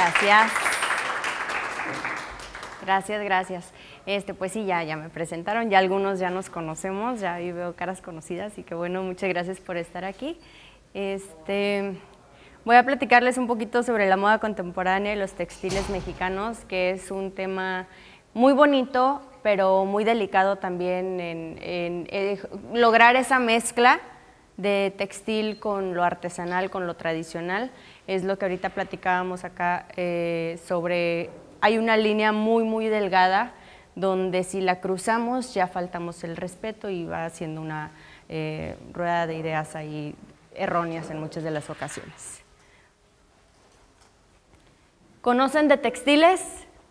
Gracias. Gracias, gracias. Pues sí, ya me presentaron, ya algunos ya nos conocemos, ya ahí veo caras conocidas, y que bueno, muchas gracias por estar aquí. Voy a platicarles un poquito sobre la moda contemporánea y los textiles mexicanos, que es un tema muy bonito, pero muy delicado también en lograr esa mezcla de textil con lo artesanal, con lo tradicional. Es lo que ahorita platicábamos acá sobre, hay una línea muy delgada donde si la cruzamos ya faltamos el respeto y va haciendo una rueda de ideas ahí erróneas en muchas de las ocasiones. ¿Conocen de textiles?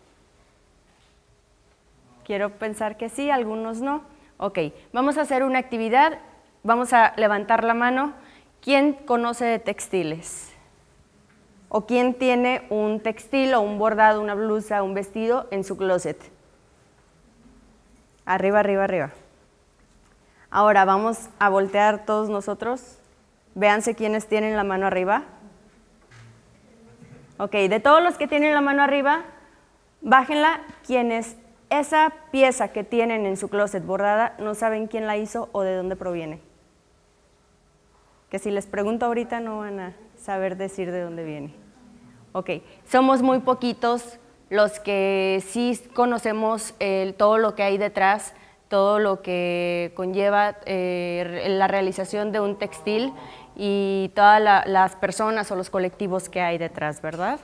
Quiero pensar que sí, algunos no. Ok, vamos a hacer una actividad, vamos a levantar la mano. ¿Quién conoce de textiles? ¿O quién tiene un textil o un bordado, una blusa, un vestido en su closet? Arriba, arriba, arriba. Ahora vamos a voltear todos nosotros. Véanse quiénes tienen la mano arriba. Ok, de todos los que tienen la mano arriba, bájenla quienes esa pieza que tienen en su closet bordada no saben quién la hizo o de dónde proviene. Que si les pregunto ahorita no van a saber decir de dónde viene. Ok, somos muy poquitos los que sí conocemos todo lo que hay detrás, todo lo que conlleva la realización de un textil y todas las personas o los colectivos que hay detrás, ¿verdad?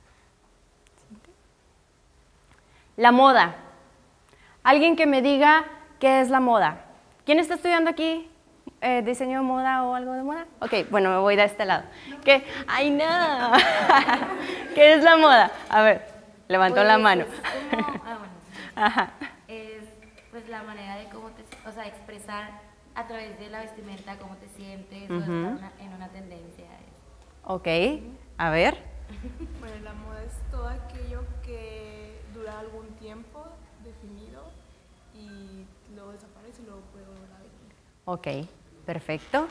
La moda. Alguien que me diga qué es la moda. ¿Quién está estudiando aquí diseño de moda o algo de moda? Ok, bueno, me voy de este lado. ¿Qué? ¡Ay, no! ¿Qué es la moda? A ver, levantó la mano. Es como, bueno, Ajá. es pues la manera de cómo o sea, expresar a través de la vestimenta cómo te sientes o estar en una tendencia. Ok, a ver. Bueno, la moda es todo aquello que dura algún tiempo definido y luego desaparece y luego puede volver a venir. Ok, perfecto.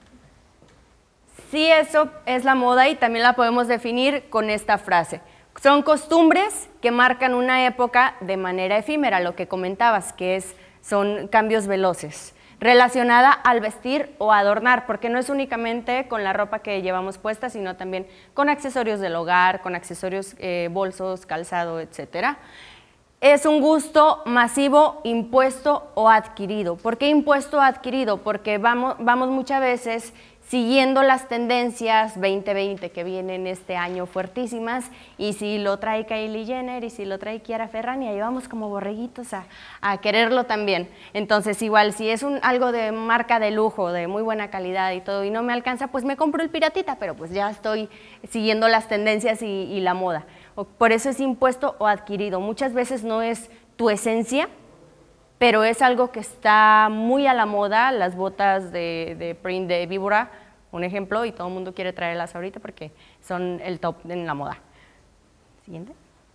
Sí, eso es la moda y también la podemos definir con esta frase. Son costumbres que marcan una época de manera efímera, lo que comentabas, que son cambios veloces, relacionada al vestir o adornar, porque no es únicamente con la ropa que llevamos puesta, sino también con accesorios del hogar, con accesorios, bolsos, calzado, etcétera. Es un gusto masivo, impuesto o adquirido. ¿Por qué impuesto o adquirido? Porque vamos muchas veces siguiendo las tendencias 2020 que vienen este año fuertísimas, y si lo trae Kylie Jenner y si lo trae Chiara Ferragni, ahí vamos como borreguitos a quererlo también. Entonces igual si es algo de marca de lujo, de muy buena calidad y todo, y no me alcanza, pues me compro el piratita, pero pues ya estoy siguiendo las tendencias y la moda. Por eso es impuesto o adquirido. Muchas veces no es tu esencia, pero es algo que está muy a la moda. Las botas de print de víbora, un ejemplo, y todo el mundo quiere traerlas ahorita porque son el top en la moda. Siguiente.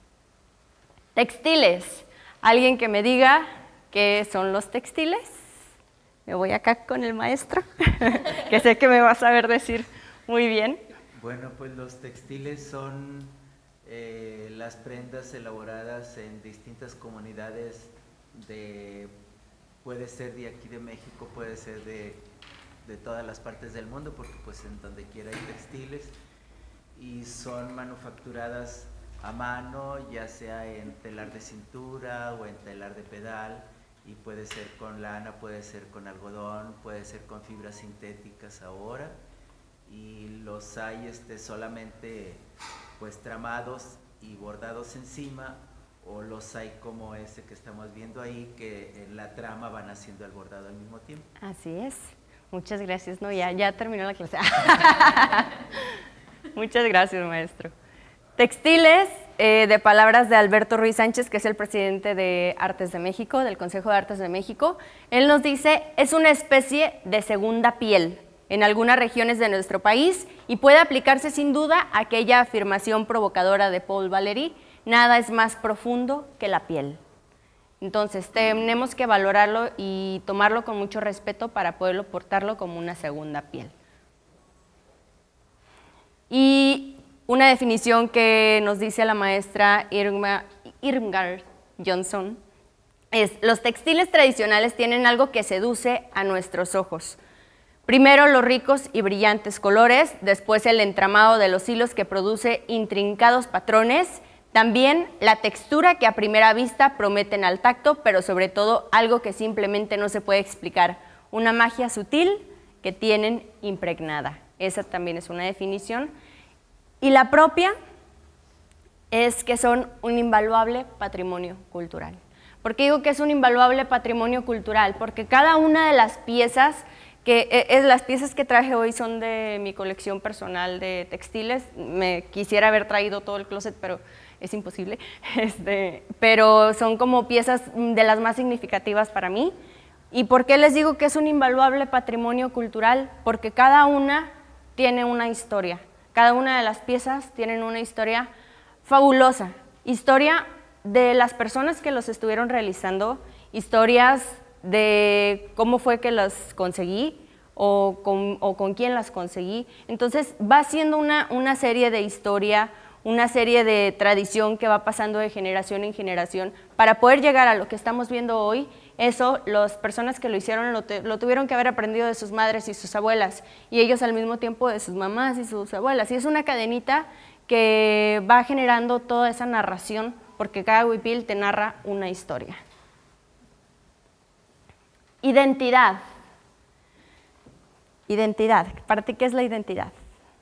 Textiles. ¿Alguien que me diga qué son los textiles? Me voy acá con el maestro, que sé que me va a saber decir muy bien. Bueno, pues los textiles son las prendas elaboradas en distintas comunidades puede ser de aquí de México, puede ser de todas las partes del mundo, porque pues en donde quiera hay textiles, y son manufacturadas a mano, ya sea en telar de cintura o en telar de pedal, y puede ser con lana, puede ser con algodón, puede ser con fibras sintéticas ahora, y los hay solamente pues tramados y bordados encima, o los hay como ese que estamos viendo ahí, que en la trama van haciendo el bordado al mismo tiempo. Así es. Muchas gracias. No, ya terminó la clase. Muchas gracias, maestro. Textiles, de palabras de Alberto Ruiz Sánchez, que es el presidente de Artes de México, del Consejo de Artes de México. Él nos dice, es una especie de segunda piel en algunas regiones de nuestro país y puede aplicarse sin duda a aquella afirmación provocadora de Paul Valéry: nada es más profundo que la piel. Entonces, tenemos que valorarlo y tomarlo con mucho respeto para poderlo portarlo como una segunda piel. Y una definición que nos dice la maestra Irmgard Johnson es: los textiles tradicionales tienen algo que seduce a nuestros ojos. Primero los ricos y brillantes colores, después el entramado de los hilos que produce intrincados patrones, también la textura que a primera vista prometen al tacto, pero sobre todo algo que simplemente no se puede explicar, una magia sutil que tienen impregnada. Esa también es una definición. Y la propia es que son un invaluable patrimonio cultural. ¿Por qué digo que es un invaluable patrimonio cultural? Porque cada una de las piezas las piezas que traje hoy son de mi colección personal de textiles. Me quisiera haber traído todo el closet, pero es imposible. Pero son como piezas de las más significativas para mí. ¿Y por qué les digo que es un invaluable patrimonio cultural? Porque cada una tiene una historia. Cada una de las piezas tienen una historia fabulosa. Historia de las personas que los estuvieron realizando, historias de cómo fue que las conseguí o con quién las conseguí. Entonces va siendo una serie de historia, una serie de tradición que va pasando de generación en generación para poder llegar a lo que estamos viendo hoy. Eso, las personas que lo hicieron lo tuvieron que haber aprendido de sus madres y sus abuelas, y ellos al mismo tiempo de sus mamás y sus abuelas. Y es una cadenita que va generando toda esa narración, porque cada huipil te narra una historia. Identidad. Identidad. ¿Para ti qué es la identidad?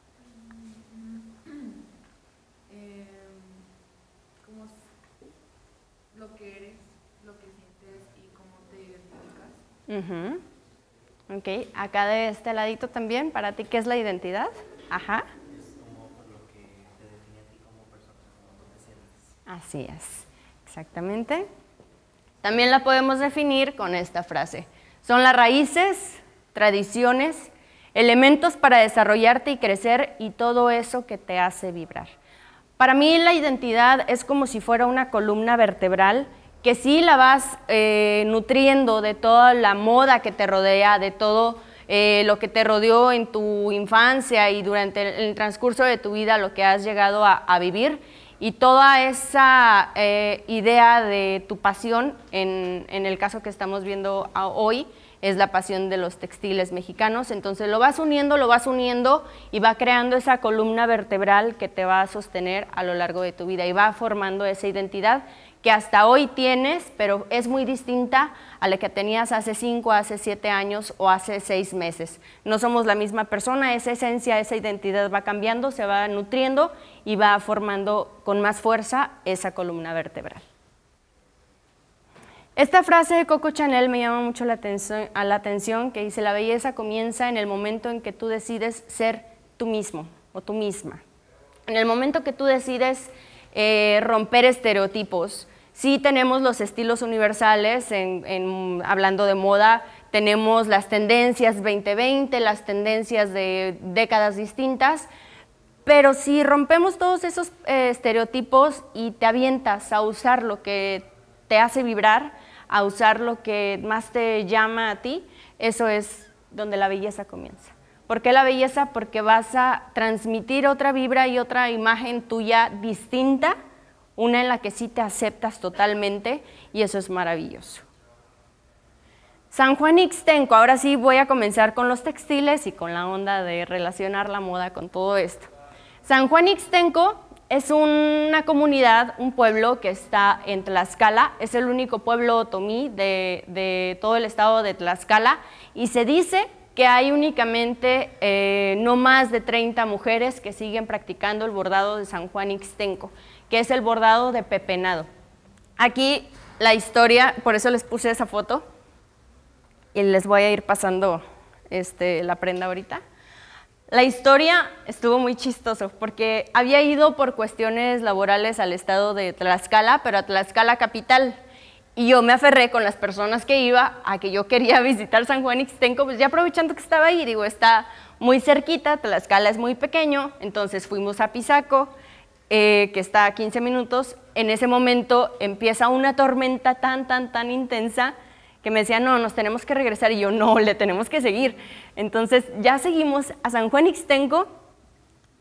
Como lo que eres, lo que sientes y cómo te identificas. Ok, acá de este ladito también, ¿para ti qué es la identidad? Ajá. Es como por lo que te define a ti como persona, como tú te sientes. Así es, exactamente. También la podemos definir con esta frase: son las raíces, tradiciones, elementos para desarrollarte y crecer y todo eso que te hace vibrar. Para mí la identidad es como si fuera una columna vertebral que sí la vas nutriendo de toda la moda que te rodea, de todo lo que te rodeó en tu infancia y durante el transcurso de tu vida, lo que has llegado a vivir. Y toda esa idea de tu pasión, en el caso que estamos viendo hoy, es la pasión de los textiles mexicanos. Entonces lo vas uniendo y va creando esa columna vertebral que te va a sostener a lo largo de tu vida y va formando esa identidad que hasta hoy tienes, pero es muy distinta a la que tenías hace 5, hace 7 años o hace 6 meses. No somos la misma persona, esa esencia, esa identidad va cambiando, se va nutriendo y va formando con más fuerza esa columna vertebral. Esta frase de Coco Chanel me llama mucho la atención, que dice: la belleza comienza en el momento en que tú decides ser tú mismo o tú misma. En el momento que tú decides romper estereotipos. Sí tenemos los estilos universales, hablando de moda, tenemos las tendencias 2020, las tendencias de décadas distintas, pero si rompemos todos esos estereotipos y te avientas a usar lo que te hace vibrar, a usar lo que más te llama a ti, eso es donde la belleza comienza. ¿Por qué la belleza? Porque vas a transmitir otra vibra y otra imagen tuya distinta, una en la que sí te aceptas totalmente, y eso es maravilloso. San Juan Ixtenco, ahora sí voy a comenzar con los textiles y con la onda de relacionar la moda con todo esto. San Juan Ixtenco es una comunidad, un pueblo que está en Tlaxcala, es el único pueblo otomí de todo el estado de Tlaxcala, y se dice que hay únicamente no más de 30 mujeres que siguen practicando el bordado de San Juan Ixtenco, que es el bordado de pepenado. Aquí la historia, por eso les puse esa foto, y les voy a ir pasando la prenda ahorita. La historia estuvo muy chistoso, porque había ido por cuestiones laborales al estado de Tlaxcala, pero a Tlaxcala capital. Y yo me aferré con las personas que iba a que yo quería visitar San Juan Ixtenco, pues ya aprovechando que estaba ahí, digo, está muy cerquita, Tlaxcala es muy pequeño, entonces fuimos a Pisaco, que está a 15 minutos. En ese momento empieza una tormenta tan intensa que me decía: no, nos tenemos que regresar, y yo: no, le tenemos que seguir. Entonces ya seguimos a San Juan Ixtenco,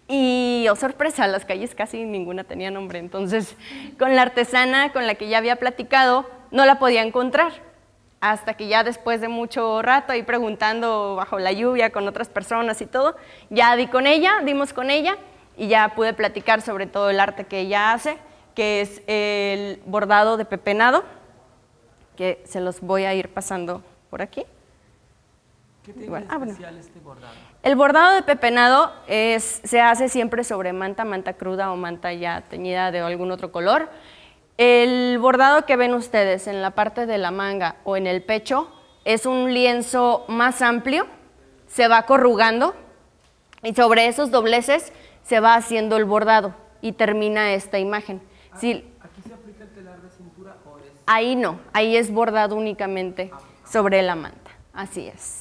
Y, oh sorpresa, las calles casi ninguna tenía nombre. Entonces, con la artesana con la que ya había platicado, no la podía encontrar. Hasta que ya después de mucho rato ahí preguntando bajo la lluvia con otras personas y todo, ya dimos con ella y ya pude platicar sobre todo el arte que ella hace, que es el bordado de pepenado, que se los voy a ir pasando por aquí. ¿Qué tiene especial este bordado? El bordado de pepenado se hace siempre sobre manta cruda o manta ya teñida de algún otro color. El bordado que ven ustedes en la parte de la manga o en el pecho es un lienzo más amplio, se va corrugando y sobre esos dobleces se va haciendo el bordado y termina esta imagen. ¿Aquí se aplica el telar de cintura o es...? Ahí no, ahí es bordado únicamente sobre la manta, así es.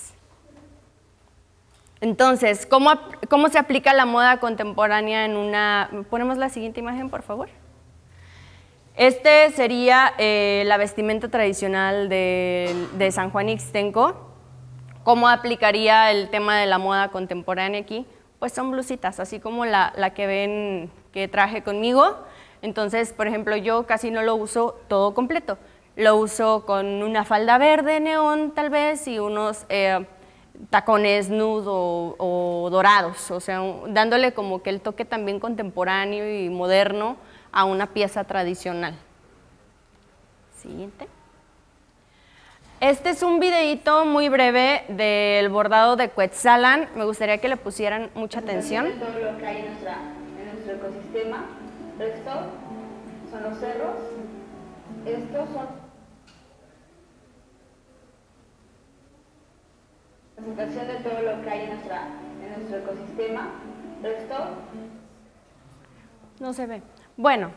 Entonces, ¿cómo se aplica la moda contemporánea en una...? ¿Ponemos la siguiente imagen, por favor? Este sería la vestimenta tradicional de San Juan Ixtenco. ¿Cómo aplicaría el tema de la moda contemporánea aquí? Pues son blusitas, así como la que ven que traje conmigo. Entonces, por ejemplo, yo casi no lo uso todo completo. Lo uso con una falda verde neón, tal vez, y unos tacones nude o dorados, o sea, dándole como que el toque también contemporáneo y moderno a una pieza tradicional. Siguiente. Este es un videíto muy breve del bordado de Cuetzalan. Me gustaría que le pusieran mucha atención. Todo lo que hay en nuestro ecosistema. Esto son los cerros. Estos son presentación de todo lo que hay en nuestro ecosistema. Esto no se ve. Bueno,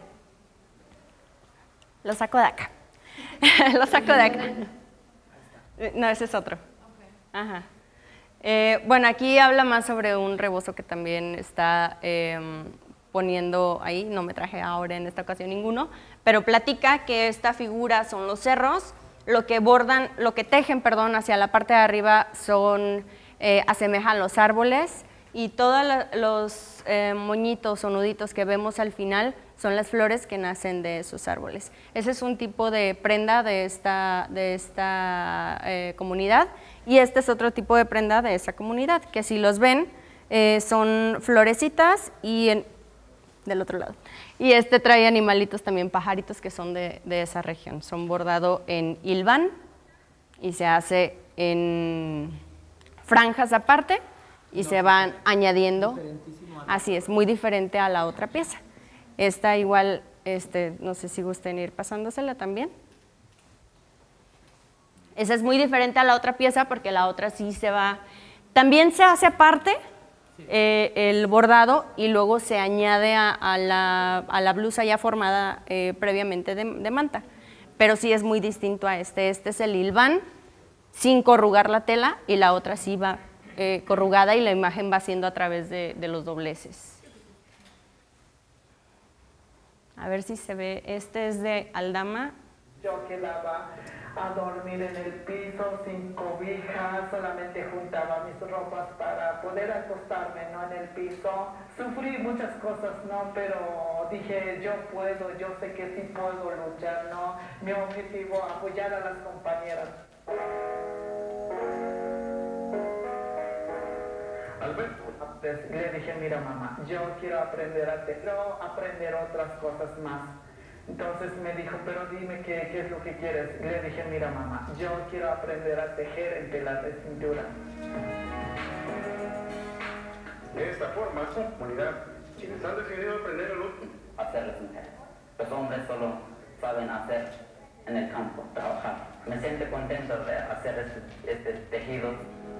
lo saco de acá. Lo saco de acá. No, ese es otro. Ajá. Bueno, aquí habla más sobre un rebozo que también está poniendo ahí, no me traje ahora en esta ocasión ninguno, pero platica que esta figura son los cerros, lo que tejen, perdón, hacia la parte de arriba asemejan los árboles y todos los moñitos o nuditos que vemos al final son las flores que nacen de esos árboles. Ese es un tipo de prenda de esta comunidad y este es otro tipo de prenda de esa comunidad, que si los ven son florecitas y del otro lado. Y este trae animalitos también, pajaritos que son de esa región. Son bordado en hilván y se hace en franjas aparte y se van añadiendo. Así es, muy diferente a la otra pieza. Esta igual, no sé si gusten ir pasándosela también. Esa es muy diferente a la otra pieza porque la otra sí se va. También se hace aparte el bordado y luego se añade a la blusa ya formada previamente de manta. Pero sí es muy distinto a este. Este es el hilván sin corrugar la tela y la otra sí va corrugada y la imagen va siendo a través de los dobleces. A ver si se ve, este es de Aldama. Yo quedaba a dormir en el piso sin cobija, solamente juntaba mis ropas para poder acostarme, ¿no? En el piso. Sufrí muchas cosas, ¿no? Pero dije, yo puedo, yo sé que sí puedo luchar, ¿no? Mi objetivo, apoyar a las compañeras. Alberto. Le dije, mira mamá, yo quiero aprender aprender otras cosas más. Entonces me dijo, pero dime qué es lo que quieres. Le dije, mira mamá, yo quiero aprender a tejer el telar de cintura. De esta forma, comunidad, quienes han decidido aprender hacer las mujeres. Los hombres solo saben hacer en el campo, trabajar. Me siento contento de hacer este tejido.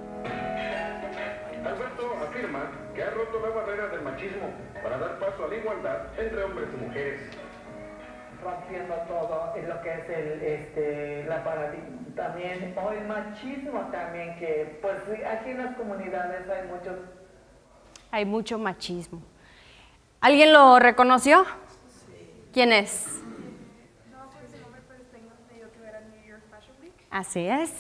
Alberto afirma que ha roto la barrera del machismo para dar paso a la igualdad entre hombres y mujeres. Rompiendo todo lo que es la paradigma también, o el machismo también, que pues aquí en las comunidades hay mucho machismo. ¿Alguien lo reconoció? Sí. ¿Quién es? No, pues el nombre, pero tengo entendido que era New York Fashion Week. Así es.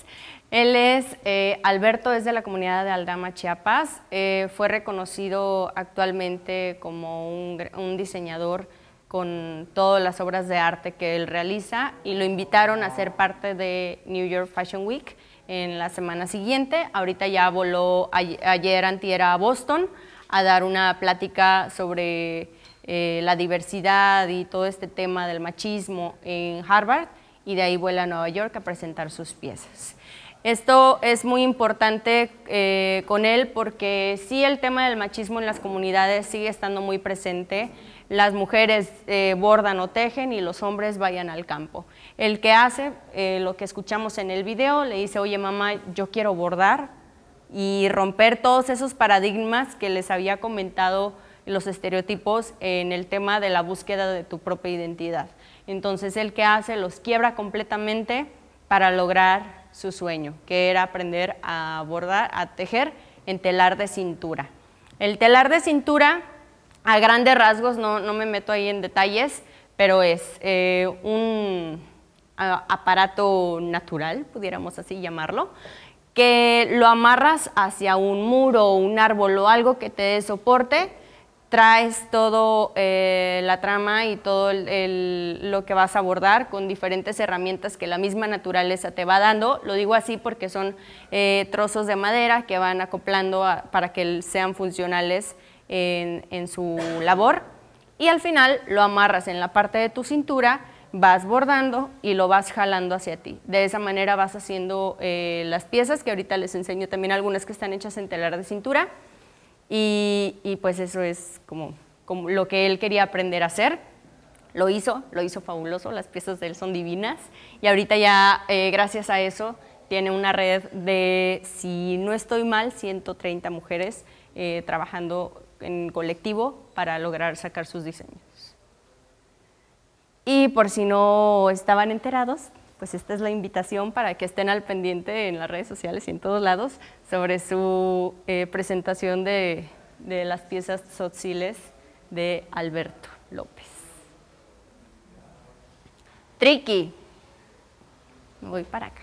Él es Alberto, es de la comunidad de Aldama, Chiapas. Fue reconocido actualmente como un diseñador con todas las obras de arte que él realiza y lo invitaron a ser parte de New York Fashion Week en la semana siguiente. Ahorita ya voló ayer antier a Boston a dar una plática sobre la diversidad y todo este tema del machismo en Harvard, y de ahí vuela a Nueva York a presentar sus piezas. Esto es muy importante con él porque sí, el tema del machismo en las comunidades sigue estando muy presente. Las mujeres bordan o tejen y los hombres vayan al campo. El que hace lo que escuchamos en el video le dice, oye mamá, yo quiero bordar, y romper todos esos paradigmas que les había comentado, los estereotipos en el tema de la búsqueda de tu propia identidad. Entonces el que hace los quiebra completamente para lograr su sueño, que era aprender a bordar, a tejer en telar de cintura. El telar de cintura, a grandes rasgos, no me meto ahí en detalles, pero es un aparato natural, pudiéramos así llamarlo, que lo amarras hacia un muro o un árbol o algo que te dé soporte. Traes todo la trama y todo lo que vas a bordar con diferentes herramientas que la misma naturaleza te va dando. Lo digo así porque son trozos de madera que van acoplando para que sean funcionales en su labor, y al final lo amarras en la parte de tu cintura, vas bordando y lo vas jalando hacia ti. De esa manera vas haciendo las piezas, que ahorita les enseño también algunas que están hechas en telar de cintura. Y pues eso es como lo que él quería aprender a hacer. Lo hizo fabuloso, las piezas de él son divinas, y ahorita ya gracias a eso tiene una red de, si no estoy mal, 130 mujeres trabajando en colectivo para lograr sacar sus diseños. Y por si no estaban enterados, pues esta es la invitación para que estén al pendiente en las redes sociales y en todos lados sobre su presentación de las piezas tzotziles de Alberto López. Triqui. Me voy para acá.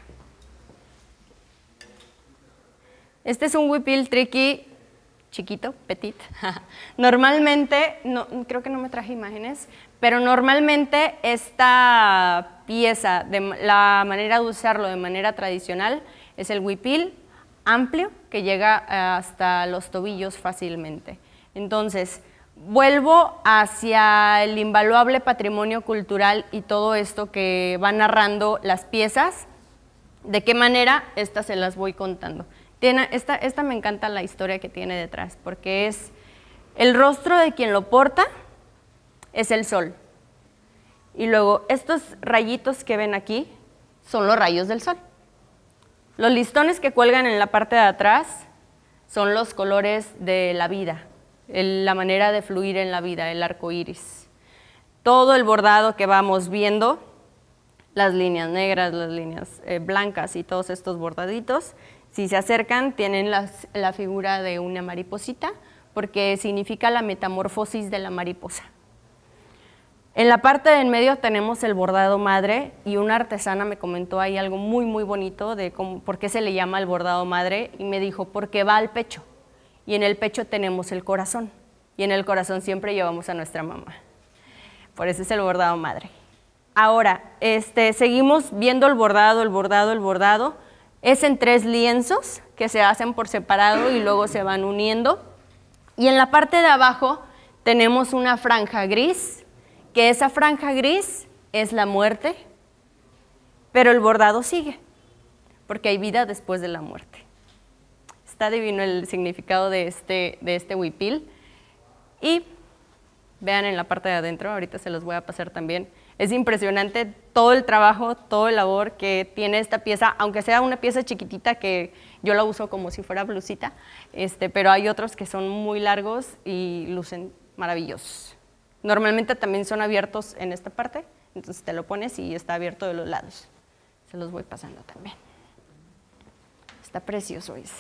Este es un huipil triqui chiquito, petit. Normalmente, creo que no me traje imágenes, pero normalmente esta pieza, la manera de usarlo de manera tradicional, es el huipil amplio que llega hasta los tobillos fácilmente. Entonces, vuelvo hacia el invaluable patrimonio cultural y todo esto que va narrando las piezas. ¿De qué manera? Estas se las voy contando. Esta me encanta la historia que tiene detrás, porque es el rostro de quien lo porta, es el sol. Y luego estos rayitos que ven aquí son los rayos del sol. Los listones que cuelgan en la parte de atrás son los colores de la vida, la manera de fluir en la vida, el arco iris. Todo el bordado que vamos viendo, las líneas negras, las líneas blancas y todos estos bordaditos, si se acercan tienen la figura de una mariposita, porque significa la metamorfosis de la mariposa. En la parte de en medio tenemos el bordado madre, y una artesana me comentó ahí algo muy muy bonito de por qué se le llama el bordado madre, y me dijo, porque va al pecho, y en el pecho tenemos el corazón, y en el corazón siempre llevamos a nuestra mamá. Por eso es el bordado madre. Ahora, seguimos viendo el bordado, el bordado, el bordado. Es en 3 lienzos que se hacen por separado y luego se van uniendo. Y en la parte de abajo tenemos una franja gris, que esa franja gris es la muerte, pero el bordado sigue, porque hay vida después de la muerte. Está divino el significado de este huipil. Y vean en la parte de adentro, ahorita se los voy a pasar también. Es impresionante todo el trabajo, todo el labor que tiene esta pieza, aunque sea una pieza chiquitita que yo la uso como si fuera blusita, pero hay otros que son muy largos y lucen maravillosos. Normalmente también son abiertos en esta parte, entonces te lo pones y está abierto de los lados. Se los voy pasando también. Está precioso ese.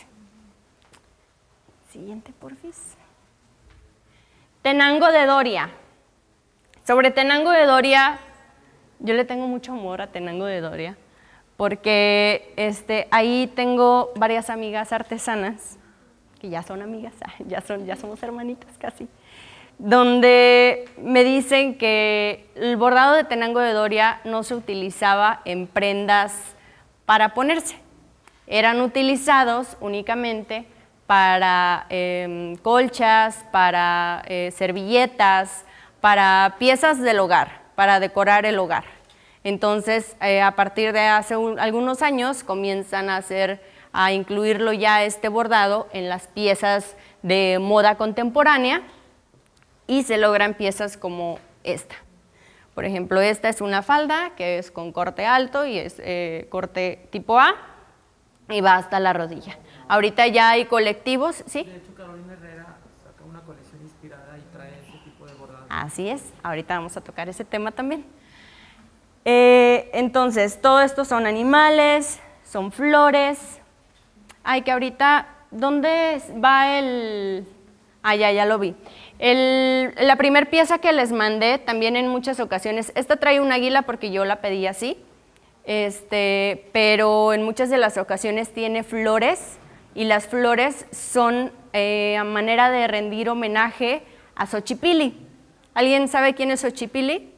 Siguiente, porfis. Tenango de Doria. Sobre Tenango de Doria, yo le tengo mucho amor a Tenango de Doria, porque ahí tengo varias amigas artesanas, que ya son amigas, ya somos hermanitas casi, donde me dicen que el bordado de Tenango de Doria no se utilizaba en prendas para ponerse, eran utilizados únicamente para colchas, para servilletas, para piezas del hogar, para decorar el hogar. Entonces, a partir de hace algunos años comienzan a incluirlo ya este bordado en las piezas de moda contemporánea y se logran piezas como esta. Por ejemplo, esta es una falda que es con corte alto y es corte tipo A y va hasta la rodilla. Ahorita ya hay colectivos, ¿sí? De hecho, Carolina Herrera saca una colección inspirada y trae ese tipo de bordado. Así es, ahorita vamos a tocar ese tema también. Entonces, todo esto son animales, son flores. Ay, que ahorita, ¿dónde va el...? Ah, ya lo vi. La primera pieza que les mandé, también en muchas ocasiones, esta trae un águila porque yo la pedí así, pero en muchas de las ocasiones tiene flores, y las flores son a manera de rendir homenaje a Xochipilli. ¿Alguien sabe quién es Xochipilli?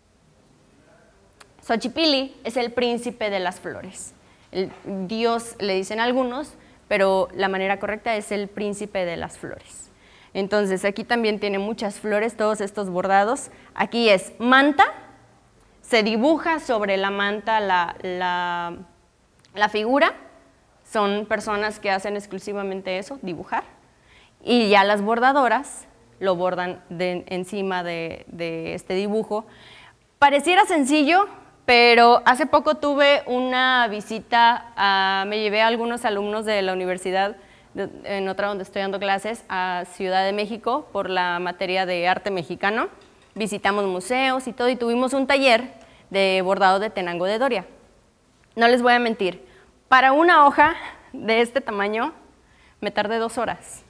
Xochipilli es el príncipe de las flores. El dios le dicen algunos, pero la manera correcta es el príncipe de las flores. Entonces aquí también tiene muchas flores, todos estos bordados. Aquí es manta, se dibuja sobre la manta la figura. Son personas que hacen exclusivamente eso, dibujar. Y ya las bordadoras lo bordan encima de este dibujo. Pareciera sencillo, pero hace poco tuve una visita, me llevé a algunos alumnos de la universidad, en otra donde estoy dando clases, a Ciudad de México por la materia de arte mexicano. Visitamos museos y todo y tuvimos un taller de bordado de Tenango de Doria. No les voy a mentir, para una hoja de este tamaño me tardé 2 horas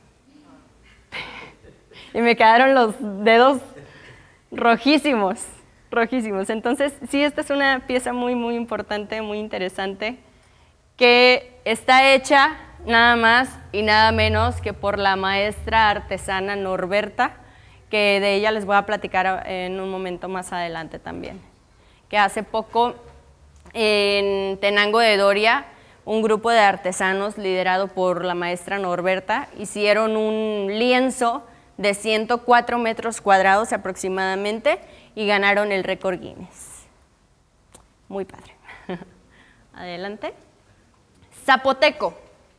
y me quedaron los dedos rojísimos. Entonces, sí, esta es una pieza muy, muy importante, muy interesante, que está hecha nada más y nada menos que por la maestra artesana Norberta, que de ella les voy a platicar en un momento más adelante también. Que hace poco en Tenango de Doria, un grupo de artesanos liderado por la maestra Norberta hicieron un lienzo de 104 metros cuadrados aproximadamente y ganaron el récord Guinness. Muy padre. Adelante. Zapoteco.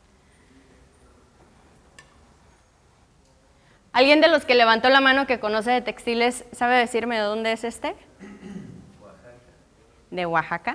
¿Alguien de los que levantó la mano que conoce de textiles sabe decirme de dónde es este? ¿De Oaxaca?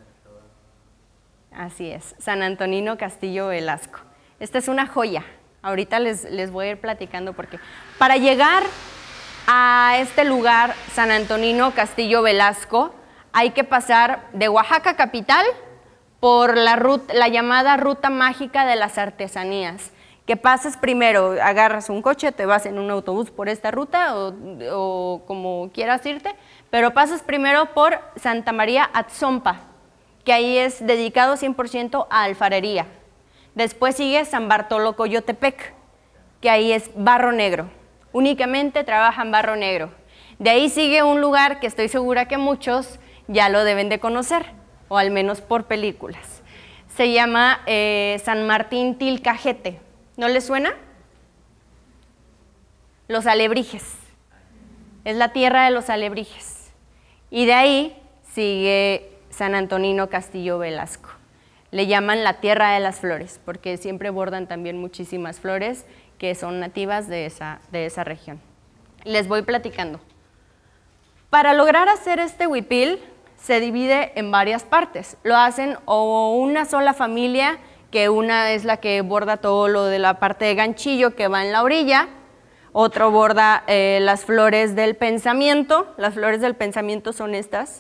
Así es, San Antonino Castillo Velasco. Esta es una joya. Ahorita les voy a ir platicando porque para llegar a este lugar, San Antonino Castillo Velasco, hay que pasar de Oaxaca capital por la llamada Ruta Mágica de las Artesanías, que pasas primero, agarras un coche, te vas en un autobús por esta ruta o como quieras irte, pero pasas primero por Santa María Atzompa, que ahí es dedicado 100% a alfarería. Después sigue San Bartolo Coyotepec, que ahí es barro negro. Únicamente trabajan barro negro. De ahí sigue un lugar que estoy segura que muchos ya lo deben de conocer, o al menos por películas. Se llama San Martín Tilcajete. ¿No les suena? Los alebrijes. Es la tierra de los alebrijes. Y de ahí sigue San Antonino Castillo Velasco. Le llaman la tierra de las flores, porque siempre bordan también muchísimas flores que son nativas de esa región. Les voy platicando. Para lograr hacer este huipil, se divide en varias partes. Lo hacen o una sola familia, que una es la que borda todo lo de la parte de ganchillo que va en la orilla, otro borda las flores del pensamiento. Las flores del pensamiento son estas.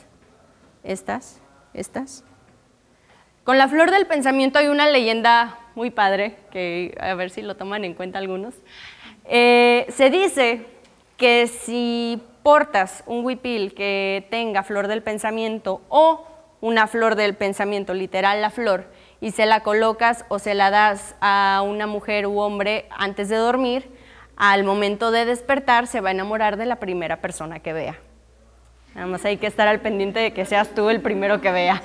Con la flor del pensamiento hay una leyenda muy padre, que a ver si lo toman en cuenta algunos. Se dice que si portas un huipil que tenga flor del pensamiento o una flor del pensamiento, literal la flor, y se la colocas o se la das a una mujer u hombre antes de dormir, al momento de despertar se va a enamorar de la primera persona que vea. Nada más hay que estar al pendiente de que seas tú el primero que vea.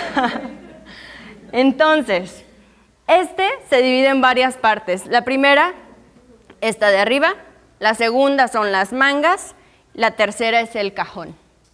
Entonces, se divide en varias partes. La primera, esta de arriba, la segunda son las mangas, la tercera es el cajón.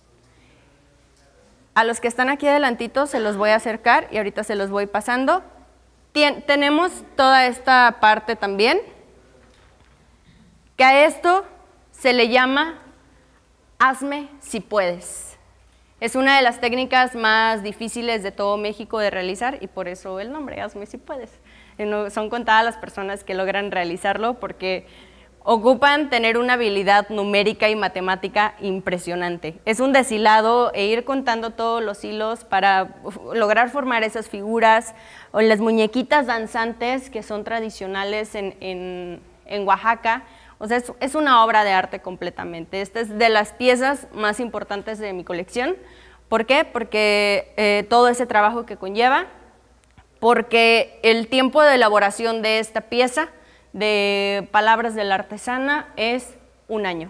A los que están aquí adelantitos se los voy a acercar y ahorita se los voy pasando. Tenemos toda esta parte también, que a esto se le llama hazme si puedes. Es una de las técnicas más difíciles de todo México de realizar y por eso el nombre, hazme si puedes. Son contadas las personas que logran realizarlo porque ocupan tener una habilidad numérica y matemática impresionante. Es un deshilado e ir contando todos los hilos para lograr formar esas figuras, o las muñequitas danzantes que son tradicionales en Oaxaca. O sea, es una obra de arte completamente. Esta es de las piezas más importantes de mi colección. ¿Por qué? Porque todo ese trabajo que conlleva, porque el tiempo de elaboración de esta pieza de palabras de la artesana es 1 año.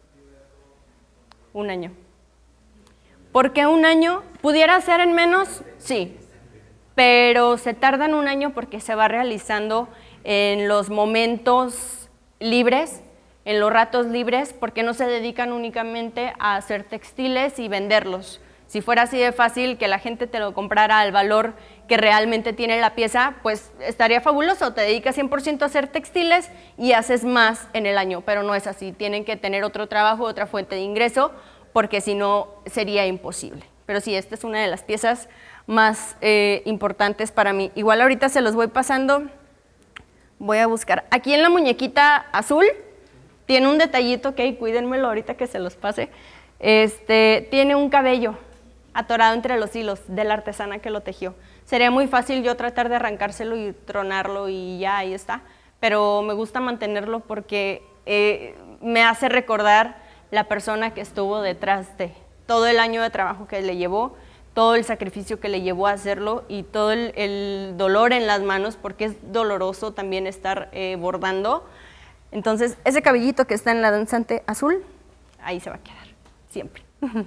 1 año. ¿Por qué 1 año? ¿Pudiera ser en menos? Sí, pero se tardan 1 año porque se va realizando en los momentos libres, en los ratos libres, porque no se dedican únicamente a hacer textiles y venderlos. Si fuera así de fácil que la gente te lo comprara al valor que realmente tiene la pieza, pues estaría fabuloso, te dedicas 100% a hacer textiles y haces más en el año, pero no es así, tienen que tener otro trabajo, otra fuente de ingreso, porque si no sería imposible. Pero sí, esta es una de las piezas más importantes para mí. Igual ahorita se los voy pasando, voy a buscar. Aquí en la muñequita azul tiene un detallito, que cuídenmelo ahorita que se los pase, tiene un cabello atorado entre los hilos de la artesana que lo tejió. Sería muy fácil yo tratar de arrancárselo y tronarlo y ya, ahí está, pero me gusta mantenerlo porque me hace recordar la persona que estuvo detrás de todo el año de trabajo que le llevó, todo el sacrificio que le llevó a hacerlo y todo el dolor en las manos, porque es doloroso también estar bordando. Entonces, ese cabellito que está en la danzante azul, ahí se va a quedar, siempre.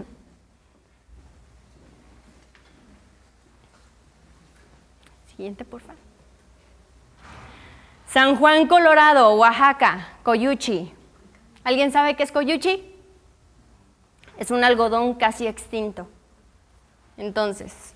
Siguiente, por favor. San Juan, Colorado, Oaxaca, Coyuchi. ¿Alguien sabe qué es Coyuchi? Es un algodón casi extinto. Entonces,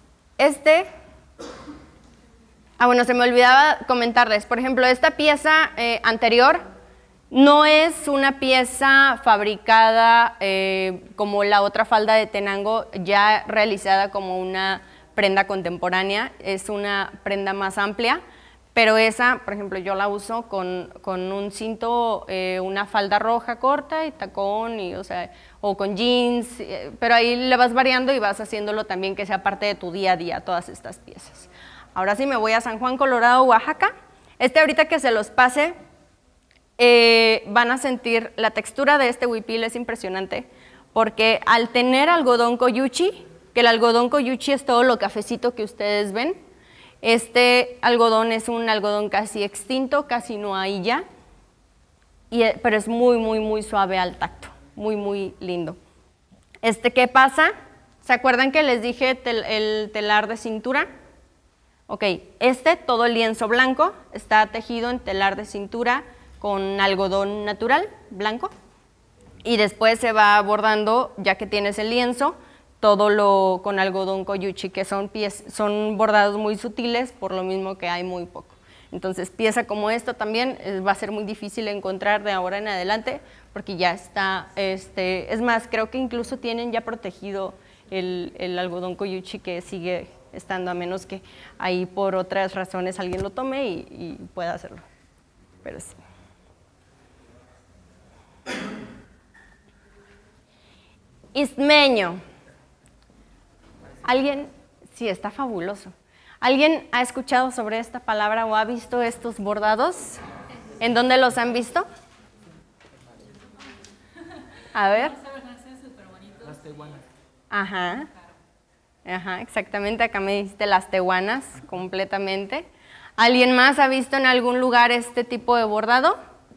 bueno, se me olvidaba comentarles, por ejemplo, esta pieza anterior no es una pieza fabricada como la otra falda de Tenango, ya realizada como una prenda contemporánea, es una prenda más amplia, pero esa, por ejemplo, yo la uso con un cinto, una falda roja corta y tacón, o con jeans, pero ahí le vas variando y vas haciéndolo también que sea parte de tu día a día, todas estas piezas. Ahora sí me voy a San Juan, Colorado, Oaxaca. Ahorita que se los pase, van a sentir la textura de este huipil, es impresionante, porque al tener algodón coyuchi, que el algodón coyuchi es todo lo cafecito que ustedes ven, este algodón es un algodón casi extinto, casi no hay ya, pero es muy, muy, muy suave al tacto, muy, muy lindo. ¿Qué pasa? ¿Se acuerdan que les dije el telar de cintura? Ok, todo el lienzo blanco está tejido en telar de cintura con algodón natural, blanco, y después se va bordando, ya que tienes el lienzo, todo con algodón coyuchi, que son bordados muy sutiles, por lo mismo que hay muy poco. Entonces, pieza como esta también va a ser muy difícil encontrar de ahora en adelante, porque ya está, es más, creo que incluso tienen ya protegido el algodón coyuchi, que sigue estando, a menos que ahí por otras razones alguien lo tome y pueda hacerlo. Pero sí. Istmeño. ¿Alguien? Sí, está fabuloso. ¿Alguien ha escuchado sobre esta palabra o ha visto estos bordados? ¿En dónde los han visto? A ver. Las tehuanas. Ajá. Ajá, exactamente, acá me dijiste las tehuanas completamente. ¿Alguien más ha visto en algún lugar este tipo de bordado?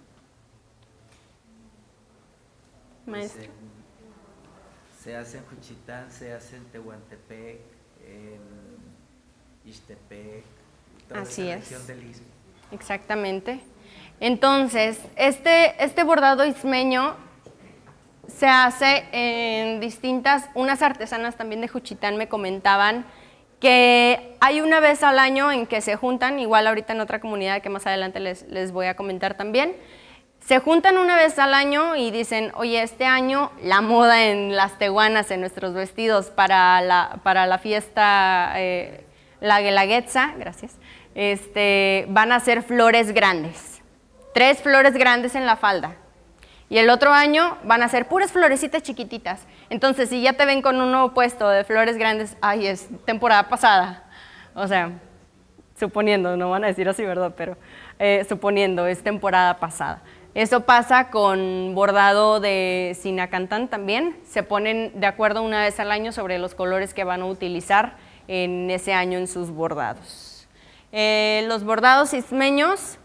Maestro. Se hace en Juchitán, se hace en Tehuantepec, en Ixtepec, toda Así esa es. región del Istmo. Exactamente. Entonces, este bordado ismeño se hace en distintas, unas artesanas también de Juchitán me comentaban que hay una vez al año en que se juntan, igual ahorita en otra comunidad que más adelante les voy a comentar también, se juntan una vez al año y dicen, oye, este año la moda en las tehuanas, en nuestros vestidos para la fiesta, la Guelaguetza, gracias, van a ser flores grandes, 3 flores grandes en la falda. Y el otro año van a ser puras florecitas chiquititas. Entonces, si ya te ven con un nuevo puesto de flores grandes, ay, es temporada pasada. O sea, suponiendo, no van a decir así, ¿verdad? Pero suponiendo, es temporada pasada. Eso pasa con bordado de Sinacantán también. Se ponen de acuerdo una vez al año sobre los colores que van a utilizar en ese año en sus bordados. Los bordados ismeños,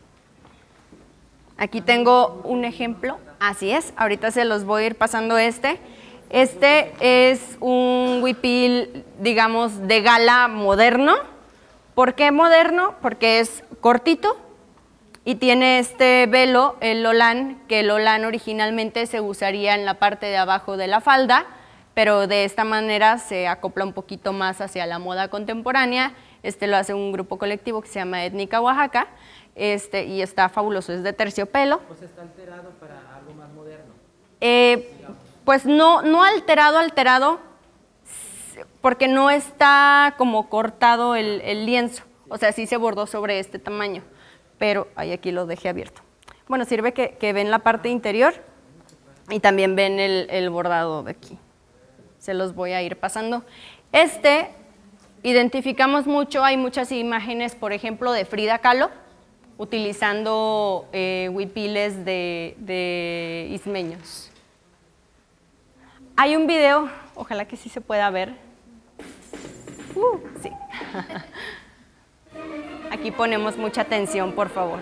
aquí tengo un ejemplo, así es, ahorita se los voy a ir pasando Este es un huipil, digamos, de gala moderno. ¿Por qué moderno? Porque es cortito y tiene este velo, el olán, que el olán originalmente se usaría en la parte de abajo de la falda, pero de esta manera se acopla un poquito más hacia la moda contemporánea. Lo hace un grupo colectivo que se llama Étnica Oaxaca, y está fabuloso, es de terciopelo. Pues está alterado para algo más moderno. Pues no alterado, porque no está como cortado el lienzo, o sea, sí se bordó sobre este tamaño, pero aquí lo dejé abierto. Bueno, sirve que ven la parte interior y también ven el bordado de aquí. Se los voy a ir pasando. Identificamos mucho, hay muchas imágenes, por ejemplo, de Frida Kahlo, utilizando huipiles de ismeños. Hay un video, ojalá que sí se pueda ver. Sí. Aquí ponemos mucha atención, por favor.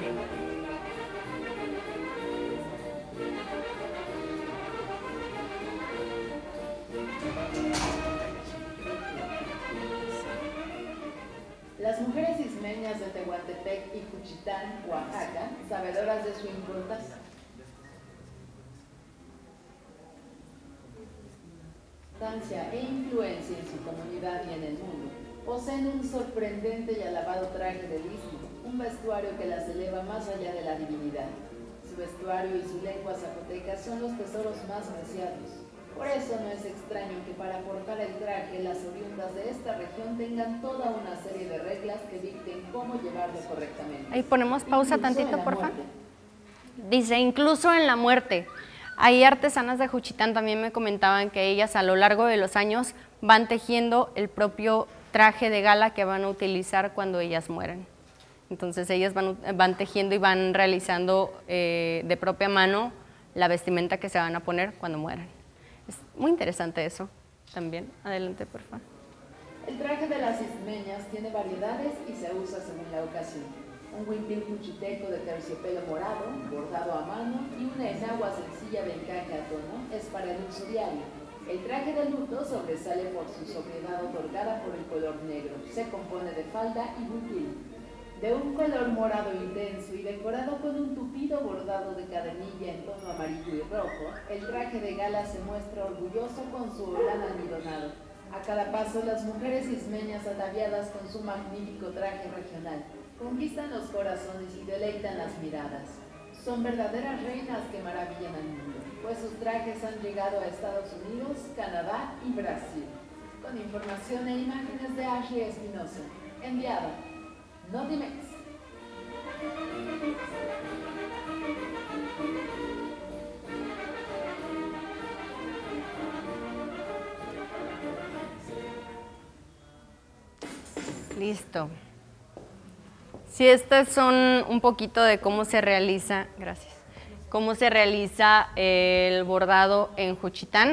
Las mujeres ismeñas de Tehuantepec y Juchitán, Oaxaca, sabedoras de su importancia e influencia en su comunidad y en el mundo, poseen un sorprendente y alabado traje del istmo, un vestuario que las eleva más allá de la divinidad. Su vestuario y su lengua zapoteca son los tesoros más preciados. Por eso no es extraño que para portar el traje las oriundas de esta región tengan toda una serie de reglas que dicten cómo llevarlo correctamente. Ahí ponemos pausa Incluso tantito, por favor. Dice, incluso en la muerte. Hay artesanas de Juchitán también me comentaban que ellas a lo largo de los años van tejiendo el propio traje de gala que van a utilizar cuando ellas mueran. Entonces ellas van tejiendo y van realizando de propia mano la vestimenta que se van a poner cuando mueran. Es muy interesante eso también. Adelante, por favor. El traje de las ismeñas tiene variedades y se usa según la ocasión. Un huipil juchiteco de terciopelo morado, bordado a mano, y una enagua sencilla de encaje a tono es para el uso diario. El traje de luto sobresale por su sobriedad otorgada por el color negro. Se compone de falda y huipil. De un color morado intenso y decorado con un tupido bordado de cadenilla en tono amarillo y rojo, el traje de gala se muestra orgulloso con su olán almidonado. A cada paso, las mujeres ismeñas ataviadas con su magnífico traje regional conquistan los corazones y deleitan las miradas. Son verdaderas reinas que maravillan al mundo, pues sus trajes han llegado a Estados Unidos, Canadá y Brasil. Con información e imágenes de Ashley Espinosa. Enviada Notimex. Listo. Sí, estas son un poquito de cómo se realiza, gracias, cómo se realiza el bordado en Juchitán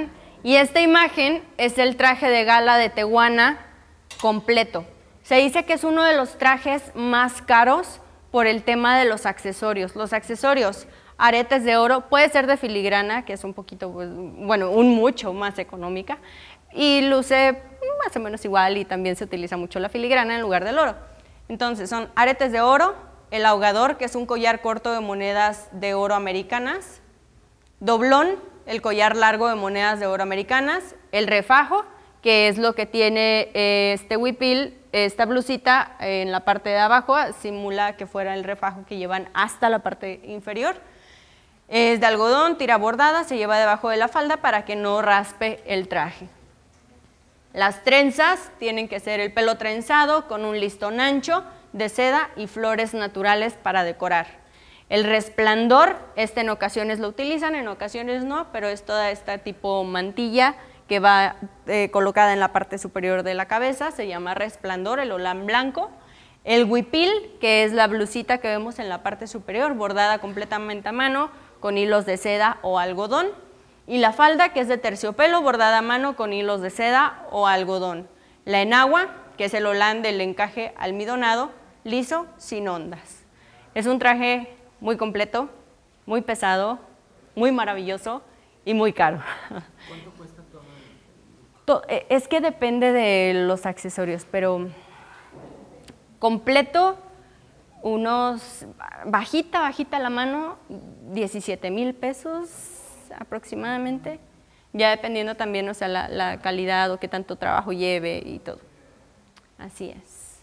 Y esta imagen es el traje de gala de Tehuana completo. Se dice que es uno de los trajes más caros por el tema de los accesorios. Los accesorios, aretes de oro, puede ser de filigrana, que es un poquito, pues, bueno, mucho más económica, y luce más o menos igual y también se utiliza mucho la filigrana en lugar del oro. Entonces son aretes de oro, el ahogador, que es un collar corto de monedas de oro americanas, doblón, el collar largo de monedas de oro americanas, el refajo, que es lo que tiene este huipil, esta blusita en la parte de abajo, simula que fuera el refajo que llevan hasta la parte inferior. Es de algodón, tira bordada, se lleva debajo de la falda para que no raspe el traje. Las trenzas tienen que ser el pelo trenzado con un listón ancho de seda y flores naturales para decorar. El resplandor, en ocasiones lo utilizan, en ocasiones no, pero es toda esta tipo mantilla que va colocada en la parte superior de la cabeza, se llama resplandor, el olán blanco. El huipil, que es la blusita que vemos en la parte superior, bordada completamente a mano, con hilos de seda o algodón. Y la falda, que es de terciopelo, bordada a mano con hilos de seda o algodón. La enagua, que es el olán del encaje almidonado, liso, sin ondas. Es un traje muy completo, muy pesado, muy maravilloso y muy caro. ¿Cuánto cuesta todo? Es que depende de los accesorios, pero completo, unos, bajita la mano, 17,000 pesos aproximadamente, ya dependiendo también, o sea, la calidad o qué tanto trabajo lleve y todo. Así es.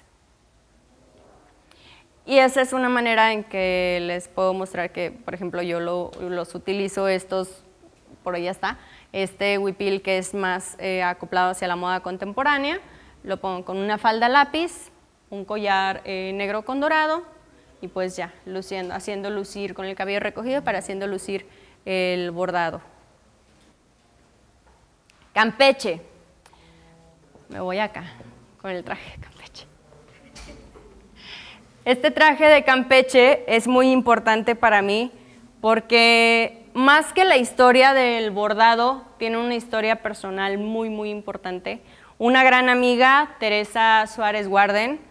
Y esa es una manera en que les puedo mostrar que, por ejemplo, yo los utilizo estos, por ahí está, este huipil que es más acoplado hacia la moda contemporánea, lo pongo con una falda lápiz, un collar negro con dorado y pues ya, luciendo, haciendo lucir con el cabello recogido para haciendo lucir el bordado. Campeche. Me voy acá con el traje de Campeche. Este traje de Campeche es muy importante para mí porque más que la historia del bordado, tiene una historia personal muy importante. Una gran amiga, Teresa Suárez Guarden,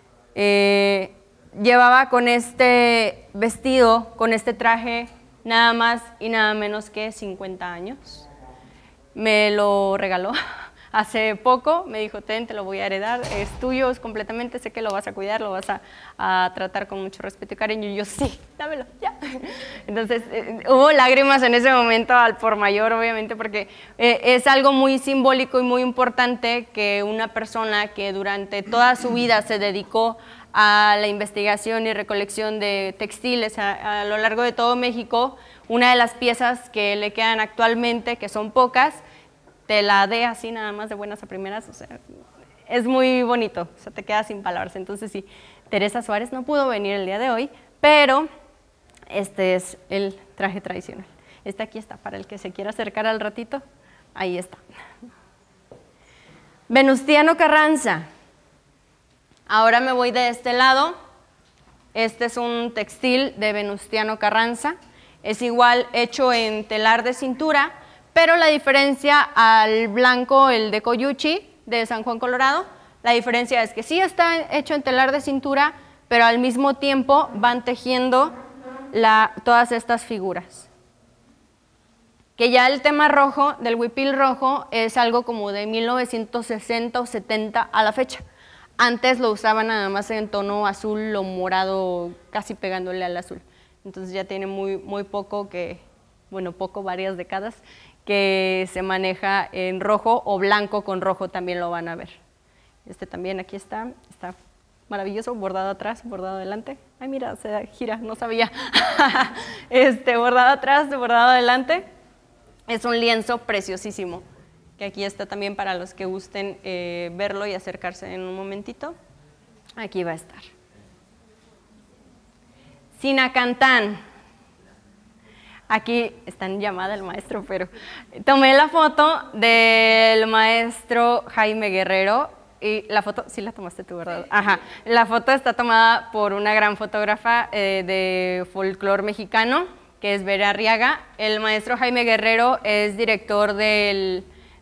llevaba con este vestido, con este traje, nada más y nada menos que 50 años. Me lo regaló hace poco, me dijo, te lo voy a heredar, es tuyo, es completamente, sé que lo vas a cuidar, lo vas a tratar con mucho respeto y cariño. Y yo, sí, dámelo, ya. Entonces, hubo lágrimas en ese momento al por mayor, obviamente, porque es algo muy simbólico y muy importante que una persona que durante toda su vida se dedicó a la investigación y recolección de textiles a lo largo de todo México, una de las piezas que le quedan actualmente, que son pocas, te la dé así nada más de buenas a primeras, o sea, es muy bonito, o sea, te quedas sin palabras. Entonces sí, Teresa Suárez no pudo venir el día de hoy, pero este es el traje tradicional. Este aquí está, para el que se quiera acercar al ratito, ahí está. Venustiano Carranza. Ahora me voy de este lado. Este es un textil de Venustiano Carranza. Es igual hecho en telar de cintura, pero la diferencia al blanco, el de Coyuchi, de San Juan, Colorado, la diferencia es que sí está hecho en telar de cintura, pero al mismo tiempo van tejiendo todas estas figuras. Que ya el tema rojo, del huipil rojo, es algo como de 1960 o 70 a la fecha. Antes lo usaban nada más en tono azul o morado, casi pegándole al azul. Entonces ya tiene muy poco varias décadas, que se maneja en rojo o blanco con rojo, también lo van a ver. Este también aquí está maravilloso, bordado atrás, bordado adelante. Ay, mira, se gira, no sabía. Bordado atrás, bordado adelante. Es un lienzo preciosísimo, que aquí está también para los que gusten verlo y acercarse en un momentito. Aquí va a estar. Sinacantán. Aquí está en llamada el maestro, pero tomé la foto del maestro Jaime Guerrero y la foto, sí la tomaste tú, ¿verdad? Ajá, la foto está tomada por una gran fotógrafa de folclore mexicano, que es Vera Arriaga. El maestro Jaime Guerrero es director del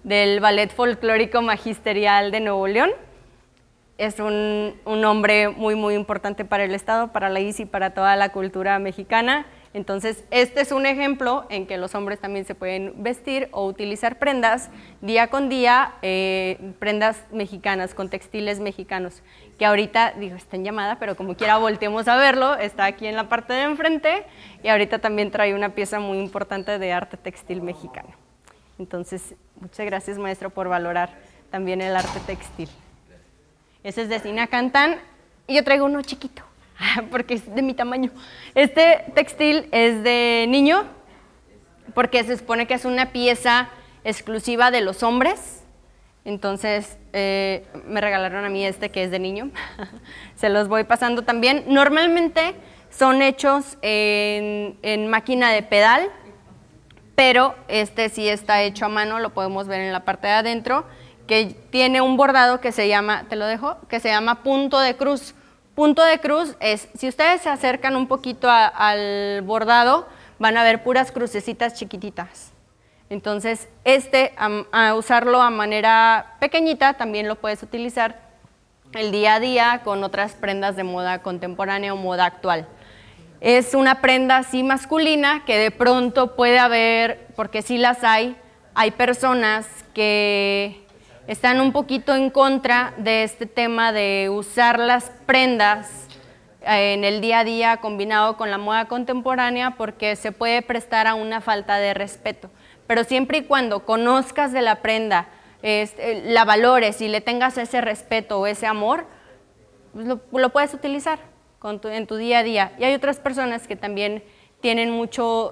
del Ballet Folclórico Magisterial de Nuevo León. Es un hombre muy, muy importante para el Estado, para la ISI y para toda la cultura mexicana. Entonces, este es un ejemplo en que los hombres también se pueden vestir o utilizar prendas día con día, prendas mexicanas, con textiles mexicanos, que ahorita, digo, está en llamada, pero como quiera volteemos a verlo, está aquí en la parte de enfrente, y ahorita también trae una pieza muy importante de arte textil mexicano. Entonces, muchas gracias, maestro, por valorar también el arte textil. Ese es de Sina Cantán, y yo traigo uno chiquito, porque es de mi tamaño. Este textil es de niño, porque se supone que es una pieza exclusiva de los hombres. Entonces, me regalaron a mí este que es de niño. Se los voy pasando también. Normalmente son hechos en máquina de pedal, pero este sí está hecho a mano, lo podemos ver en la parte de adentro, que tiene un bordado que se llama, te lo dejo, que se llama punto de cruz. Punto de cruz es, si ustedes se acercan un poquito al bordado, van a ver puras crucecitas chiquititas. Entonces, a usarlo a manera pequeñita, también lo puedes utilizar el día a día con otras prendas de moda contemporánea o moda actual. Es una prenda así masculina que de pronto puede haber, porque sí las hay personas que están un poquito en contra de este tema de usar las prendas en el día a día combinado con la moda contemporánea, porque se puede prestar a una falta de respeto. Pero siempre y cuando conozcas de la prenda, la valores y le tengas ese respeto o ese amor, pues lo puedes utilizar en tu día a día. Y hay otras personas que también tienen mucho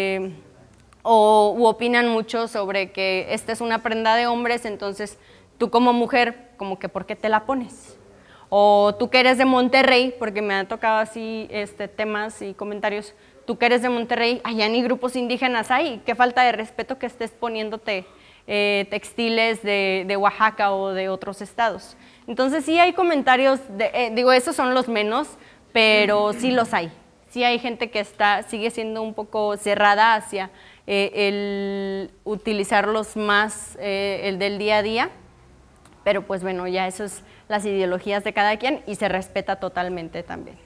u opinan mucho sobre que esta es una prenda de hombres, entonces tú como mujer, como que ¿por qué te la pones? O tú que eres de Monterrey, porque me han tocado así temas y comentarios, tú que eres de Monterrey, allá ni grupos indígenas hay, qué falta de respeto que estés poniéndote textiles de Oaxaca o de otros estados. Entonces sí hay comentarios, digo, esos son los menos, pero sí los hay. Sí hay gente que sigue siendo un poco cerrada hacia el utilizarlos más, el del día a día, pero pues bueno, ya eso es las ideologías de cada quien y se respeta totalmente también.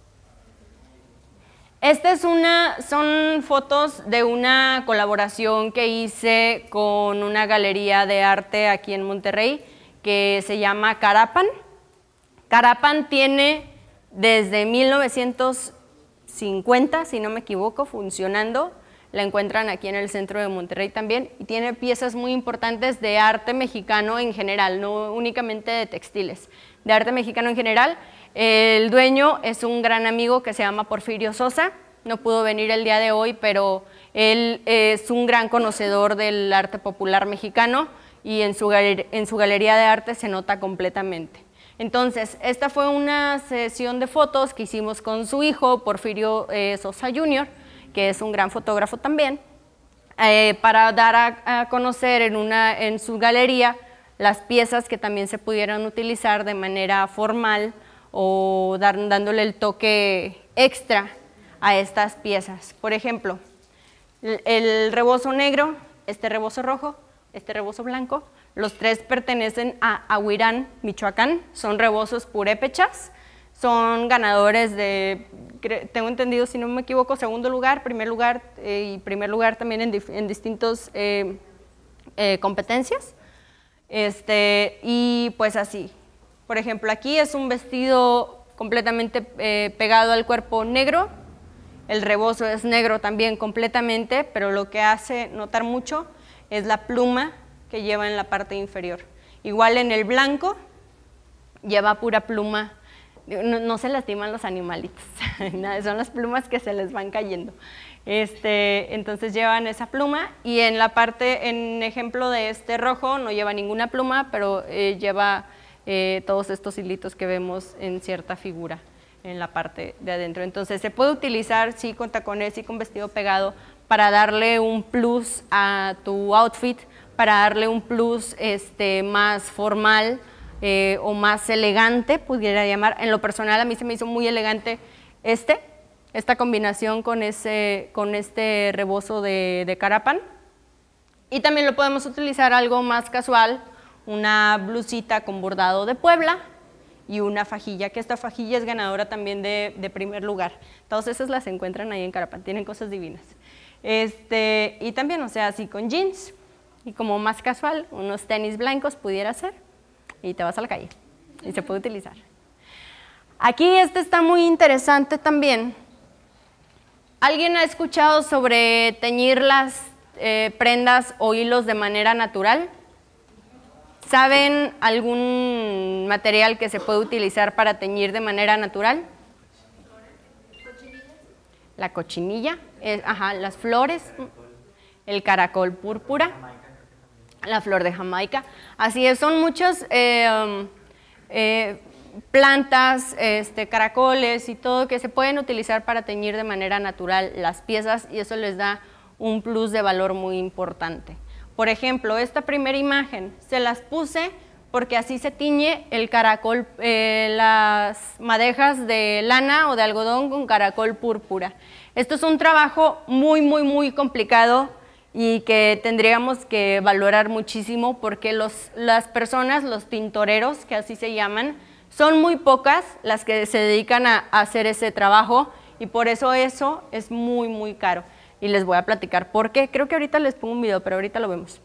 Son fotos de una colaboración que hice con una galería de arte aquí en Monterrey que se llama Carapan. Carapan tiene desde 1950, si no me equivoco, funcionando. La encuentran aquí en el centro de Monterrey también y tiene piezas muy importantes de arte mexicano en general, no únicamente de textiles, de arte mexicano en general. El dueño es un gran amigo que se llama Porfirio Sosa, no pudo venir el día de hoy, pero él es un gran conocedor del arte popular mexicano y en su galería de arte se nota completamente. Entonces, esta fue una sesión de fotos que hicimos con su hijo, Porfirio Sosa Jr., que es un gran fotógrafo también, para dar a conocer en su galería las piezas que también se pudieran utilizar de manera formal o dándole el toque extra a estas piezas. Por ejemplo, el rebozo negro, este rebozo rojo, este rebozo blanco, los tres pertenecen a Ahuirán, Michoacán, son rebozos purépechas, son ganadores de, tengo entendido, si no me equivoco, segundo lugar, primer lugar y primer lugar también en distintas competencias. Y pues así, por ejemplo, aquí es un vestido completamente pegado al cuerpo negro, el rebozo es negro también completamente, pero lo que hace notar mucho es la pluma que lleva en la parte inferior. Igual en el blanco lleva pura pluma. No se lastiman los animalitos, son las plumas que se les van cayendo. Entonces llevan esa pluma y en la parte, en ejemplo de este rojo, no lleva ninguna pluma, pero lleva todos estos hilitos que vemos en cierta figura en la parte de adentro. Entonces se puede utilizar, sí, con tacones, sí, con vestido pegado, para darle un plus a tu outfit, para darle un plus más formal, o más elegante, pudiera llamar. En lo personal a mí se me hizo muy elegante esta combinación con este rebozo de Carapan. Y también lo podemos utilizar algo más casual, una blusita con bordado de Puebla y una fajilla, que esta fajilla es ganadora también de primer lugar. Todas esas las encuentran ahí en Carapan, tienen cosas divinas. Y también, o sea, así con jeans y como más casual, unos tenis blancos pudiera ser y te vas a la calle y se puede utilizar. Aquí está muy interesante también. ¿Alguien ha escuchado sobre teñir las prendas o hilos de manera natural? ¿Saben algún material que se puede utilizar para teñir de manera natural? La cochinilla, las flores, el caracol púrpura, la flor de Jamaica. Así es, son muchas plantas, caracoles y todo que se pueden utilizar para teñir de manera natural las piezas y eso les da un plus de valor muy importante. Por ejemplo, esta primera imagen se las puse porque así se tiñe el caracol, las madejas de lana o de algodón con caracol púrpura. Esto es un trabajo muy complicado y que tendríamos que valorar muchísimo porque las personas, los tintoreros, que así se llaman, son muy pocas las que se dedican a hacer ese trabajo y por eso es muy caro. Y les voy a platicar por qué. Creo que ahorita les pongo un video, pero ahorita lo vemos.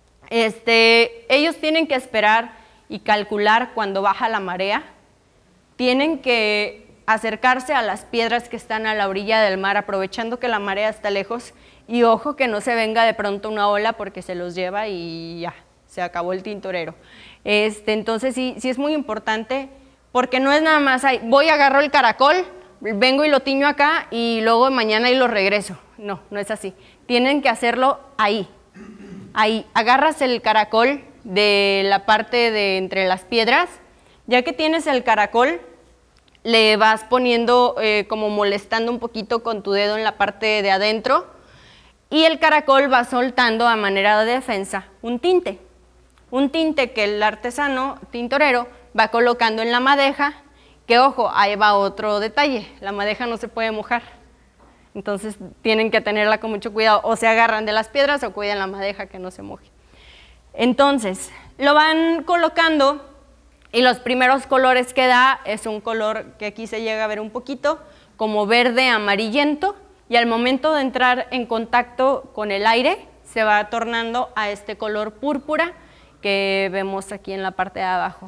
Ellos tienen que esperar y calcular cuando baja la marea. Tienen que acercarse a las piedras que están a la orilla del mar, aprovechando que la marea está lejos. Y ojo que no se venga de pronto una ola porque se los lleva y ya, se acabó el tintorero. Entonces sí es muy importante porque no es nada más, voy, agarro el caracol, vengo y lo tiño acá y luego mañana y lo regreso. No es así. Tienen que hacerlo ahí. Agarras el caracol de la parte de entre las piedras. Ya que tienes el caracol, le vas poniendo como molestando un poquito con tu dedo en la parte de adentro y el caracol va soltando a manera de defensa un tinte que el artesano tintorero va colocando en la madeja, que ojo, ahí va otro detalle, la madeja no se puede mojar. Entonces tienen que tenerla con mucho cuidado, o se agarran de las piedras o cuidan la madeja que no se moje. Entonces, lo van colocando y los primeros colores que da es un color que aquí se llega a ver un poquito, como verde amarillento, y al momento de entrar en contacto con el aire, se va tornando a este color púrpura que vemos aquí en la parte de abajo.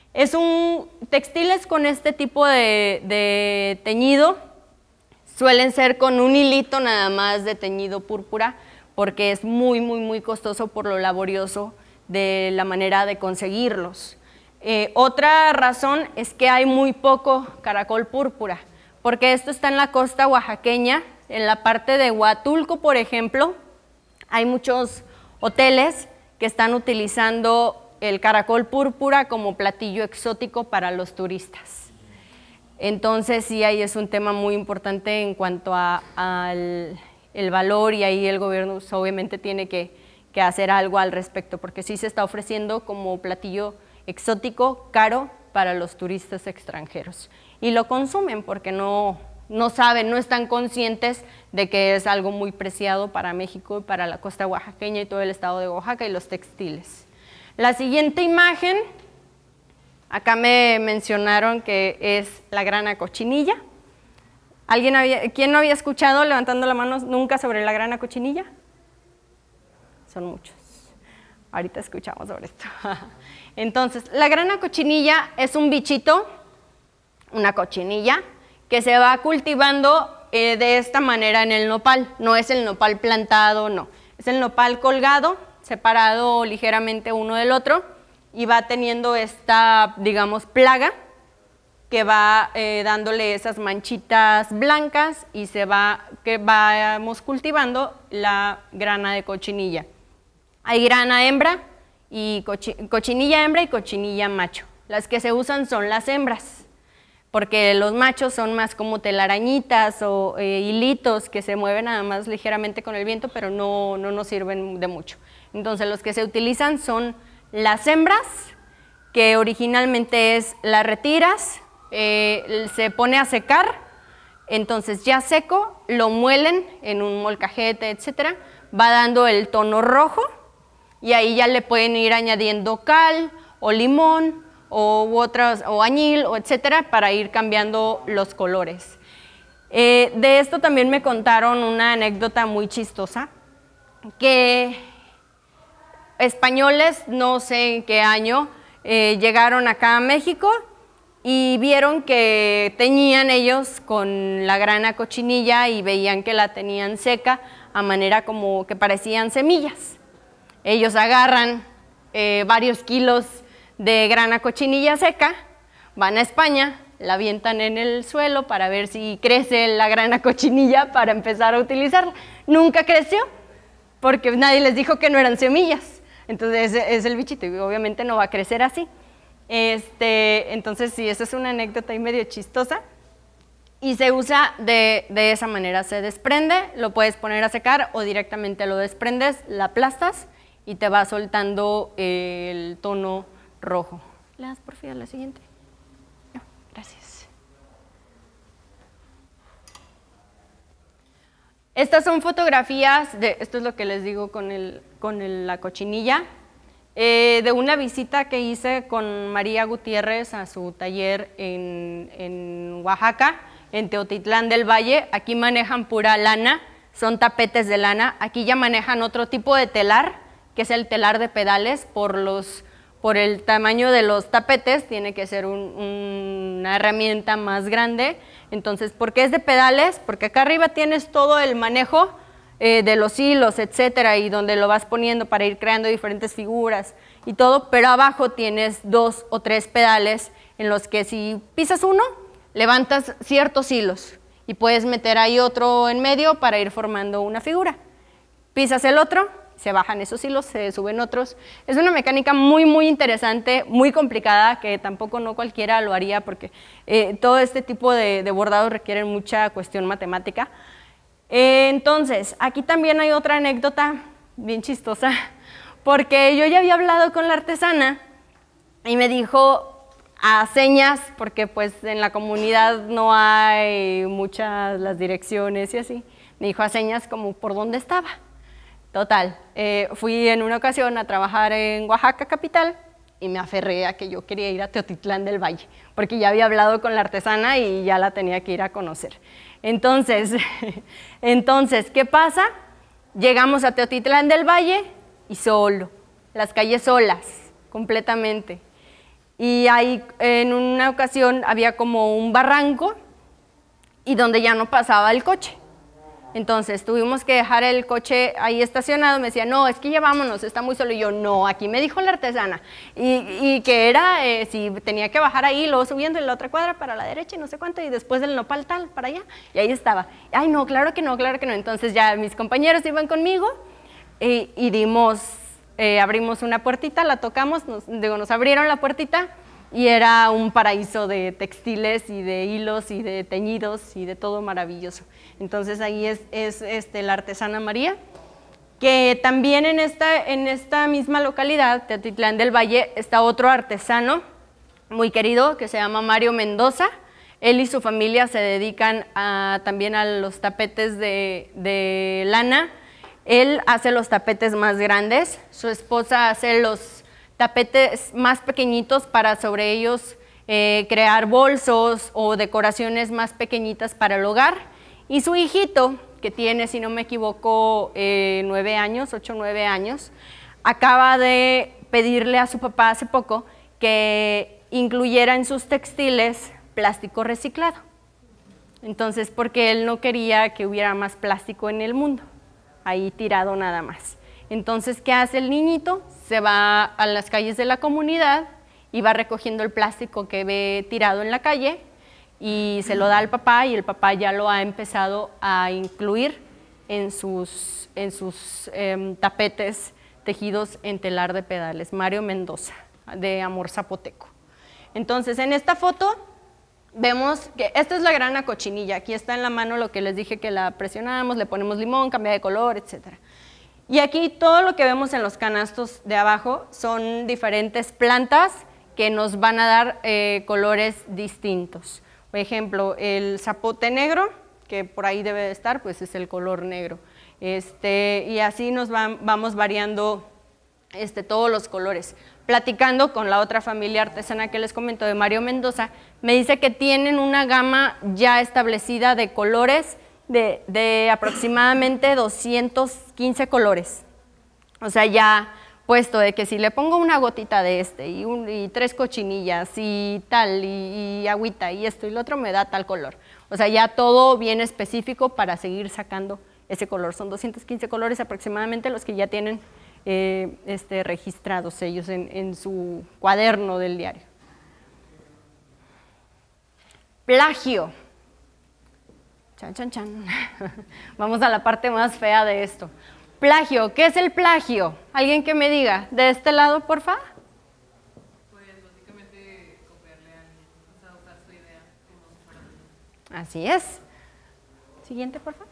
Textiles con este tipo de teñido suelen ser con un hilito nada más de teñido púrpura porque es muy costoso por lo laborioso de la manera de conseguirlos. Otra razón es que hay muy poco caracol púrpura, porque esto está en la costa oaxaqueña, en la parte de Huatulco, por ejemplo, hay muchos hoteles que están utilizando el caracol púrpura como platillo exótico para los turistas. Entonces sí, ahí es un tema muy importante en cuanto al valor y ahí el gobierno obviamente tiene que hacer algo al respecto porque sí se está ofreciendo como platillo exótico caro para los turistas extranjeros y lo consumen porque no saben, no están conscientes de que es algo muy preciado para México y para la costa oaxaqueña y todo el estado de Oaxaca y los textiles. La siguiente imagen, acá me mencionaron que es la grana cochinilla. ¿Quién no había escuchado, levantando la mano, nunca sobre la grana cochinilla? Son muchos. Ahorita escuchamos sobre esto. Entonces, la grana cochinilla es un bichito, una cochinilla, que se va cultivando de esta manera en el nopal. No es el nopal plantado, no. Es el nopal colgado, separado ligeramente uno del otro, y va teniendo esta, digamos, plaga que va dándole esas manchitas blancas y que vamos cultivando la grana de cochinilla. Hay grana hembra y cochinilla hembra y cochinilla macho. Las que se usan son las hembras, porque los machos son más como telarañitas o hilitos que se mueven nada más ligeramente con el viento, pero no nos sirven de mucho. Entonces los que se utilizan son las hembras, que originalmente la retiras, se pone a secar, entonces ya seco, lo muelen en un molcajete, etcétera, va dando el tono rojo y ahí ya le pueden ir añadiendo cal o limón o añil, o etcétera, para ir cambiando los colores. De esto también me contaron una anécdota muy chistosa, que españoles, no sé en qué año, llegaron acá a México y vieron que teñían ellos con la grana cochinilla y veían que la tenían seca a manera como que parecían semillas. Ellos agarran varios kilos de grana cochinilla seca, van a España, la avientan en el suelo para ver si crece la grana cochinilla para empezar a utilizarla. Nunca creció, porque nadie les dijo que no eran semillas. Entonces es el bichito y obviamente no va a crecer así. Entonces sí, esa es una anécdota ahí medio chistosa. Y se usa de esa manera, se desprende, lo puedes poner a secar o directamente lo desprendes, la aplastas y te va soltando el tono rojo. ¿Le das por fin a la siguiente? No, gracias. Estas son fotografías, esto es lo que les digo con la cochinilla, de una visita que hice con María Gutiérrez a su taller en Oaxaca, en Teotitlán del Valle. Aquí manejan pura lana, son tapetes de lana. Aquí ya manejan otro tipo de telar, que es el telar de pedales. Por el tamaño de los tapetes tiene que ser una herramienta más grande. Entonces, ¿por qué es de pedales? Porque acá arriba tienes todo el manejo de los hilos, etcétera, y donde lo vas poniendo para ir creando diferentes figuras y todo, pero abajo tienes 2 o 3 pedales en los que si pisas uno, levantas ciertos hilos y puedes meter ahí otro en medio para ir formando una figura. Pisas el otro, se bajan esos hilos, se suben otros. Es una mecánica muy, muy interesante, muy complicada, que tampoco no cualquiera lo haría porque todo este tipo de bordados requieren mucha cuestión matemática. Entonces, aquí también hay otra anécdota bien chistosa, porque yo ya había hablado con la artesana y me dijo a señas, porque pues en la comunidad no hay muchas las direcciones y así, me dijo a señas como por dónde estaba. Total, fui en una ocasión a trabajar en Oaxaca capital y me aferré a que yo quería ir a Teotitlán del Valle, porque ya había hablado con la artesana y ya la tenía que ir a conocer. Entonces, ¿qué pasa? Llegamos a Teotitlán del Valle y solo, las calles solas, completamente. Y ahí en una ocasión había como un barranco y donde ya no pasaba el coche. Entonces tuvimos que dejar el coche ahí estacionado. Me decía, no, es que ya vámonos, está muy solo. Y yo, no, aquí me dijo la artesana. Y que era, si tenía que bajar ahí, luego subiendo en la otra cuadra para la derecha y no sé cuánto, y después del nopal tal, para allá. Y ahí estaba. Ay, no, claro que no, claro que no. Entonces ya mis compañeros iban conmigo y abrimos una puertita, la tocamos, nos abrieron la puertita y era un paraíso de textiles y de hilos y de teñidos y de todo maravilloso. Entonces ahí es la artesana María, que también en esta misma localidad, Teotitlán del Valle, está otro artesano muy querido que se llama Mario Mendoza. Él y su familia se dedican también a los tapetes de lana. Él hace los tapetes más grandes, su esposa hace los tapetes más pequeñitos para sobre ellos crear bolsos o decoraciones más pequeñitas para el hogar. Y su hijito, que tiene, si no me equivoco, 9 años, 8 o 9 años, acaba de pedirle a su papá hace poco que incluyera en sus textiles plástico reciclado. Entonces, porque él no quería que hubiera más plástico en el mundo, ahí tirado nada más. Entonces, ¿qué hace el niñito? Se va a las calles de la comunidad y va recogiendo el plástico que ve tirado en la calle y se lo da al papá, y el papá ya lo ha empezado a incluir en sus tapetes tejidos en telar de pedales. Mario Mendoza, de Amor Zapoteco. Entonces, en esta foto vemos que esta es la grana cochinilla. Aquí está en la mano lo que les dije, que la presionamos, le ponemos limón, cambia de color, etcétera. Y aquí todo lo que vemos en los canastos de abajo son diferentes plantas que nos van a dar colores distintos. Por ejemplo, el zapote negro, que por ahí debe de estar, pues es el color negro. Y así nos vamos variando todos los colores. Platicando con la otra familia artesana que les comento, de Mario Mendoza, me dice que tienen una gama ya establecida de colores de aproximadamente 215 colores. O sea, ya puesto de que si le pongo una gotita de y 3 cochinillas y tal, y agüita y esto y lo otro, me da tal color. O sea, ya todo bien específico para seguir sacando ese color. Son 215 colores aproximadamente los que ya tienen registrados ellos en su cuaderno del diario. Plagio. Chan, chan, chan. Vamos a la parte más fea de esto. Plagio, ¿qué es el plagio? ¿Alguien que me diga? ¿De este lado, porfa? Pues básicamente copiarle a alguien, o sea, usar su idea como si fuera. Así es. Siguiente, porfa.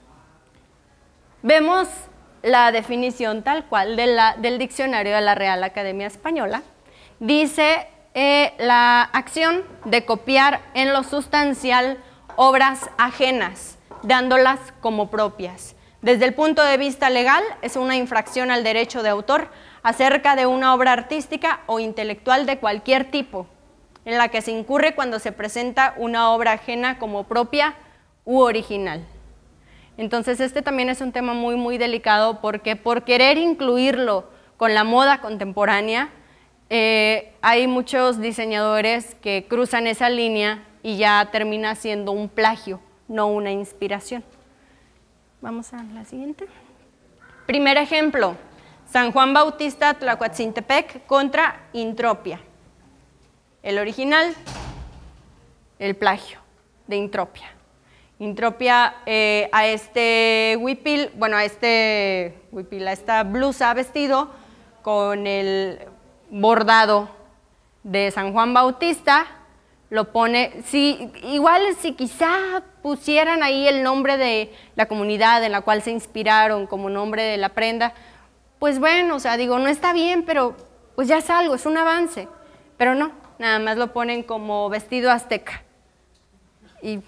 Vemos la definición tal cual del diccionario de la Real Academia Española. Dice la acción de copiar en lo sustancial obras ajenas, dándolas como propias. Desde el punto de vista legal, es una infracción al derecho de autor acerca de una obra artística o intelectual de cualquier tipo, en la que se incurre cuando se presenta una obra ajena como propia u original. Entonces, este también es un tema muy, muy delicado porque por querer incluirlo con la moda contemporánea, hay muchos diseñadores que cruzan esa línea y ya termina siendo un plagio, no una inspiración. Vamos a la siguiente. Primer ejemplo, San Juan Bautista Tlahuatzintepec contra Intropia. El original, el plagio de Intropia. Intropia a huipil, bueno, a esta blusa vestido con el bordado de San Juan Bautista, lo pone, igual si quizá pusieran ahí el nombre de la comunidad en la cual se inspiraron como nombre de la prenda, pues bueno, o sea, digo, no está bien, pero pues ya es algo, es un avance, pero no, nada más lo ponen como vestido azteca. Y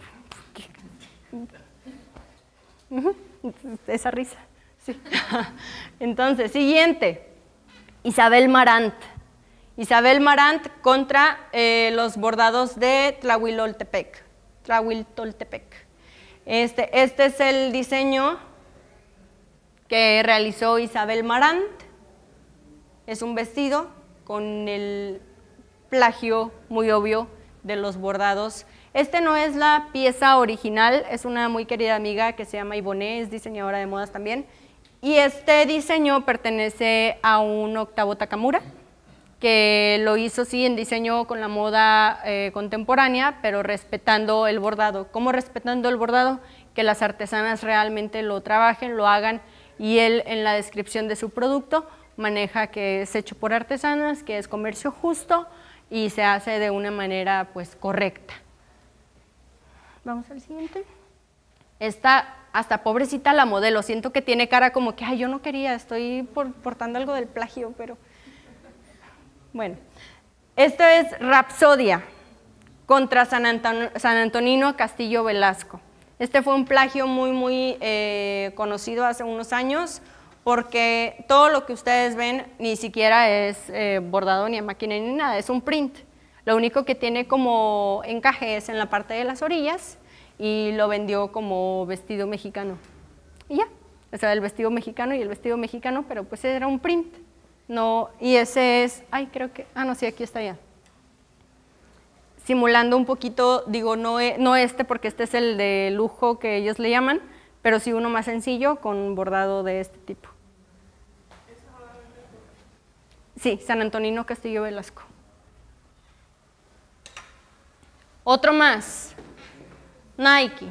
esa risa, sí. Entonces, siguiente, Isabel Marant. Isabel Marant contra los bordados de Tlahuiloltepec. Este es el diseño que realizó Isabel Marant. Es un vestido con el plagio muy obvio de los bordados. Este no es la pieza original, es una muy querida amiga que se llama Ivonne, es diseñadora de modas también. Y este diseño pertenece a un Octavo Takamura, que lo hizo sí en diseño con la moda contemporánea, pero respetando el bordado. ¿Cómo respetando el bordado? Que las artesanas realmente lo trabajen, lo hagan, y él en la descripción de su producto maneja que es hecho por artesanas, que es comercio justo y se hace de una manera pues correcta. Vamos al siguiente. Esta, hasta pobrecita la modelo, siento que tiene cara como que, ay, yo no quería, estoy portando algo del plagio, pero bueno. Esto es Rapsodia contra San Antonino Castillo Velasco. Este fue un plagio muy, muy conocido hace unos años, porque todo lo que ustedes ven ni siquiera es bordado ni a máquina ni nada, es un print. Lo único que tiene como encaje es en la parte de las orillas y lo vendió como vestido mexicano. Y ya, o sea, el vestido mexicano y el vestido mexicano, pero pues era un print. No, y ese es, ay, creo que, no, sí, aquí está ya. Simulando un poquito, digo, no este porque este es el de lujo que ellos le llaman, pero sí uno más sencillo con bordado de este tipo. Sí, San Antonino Castillo Velasco. Otro más, Nike,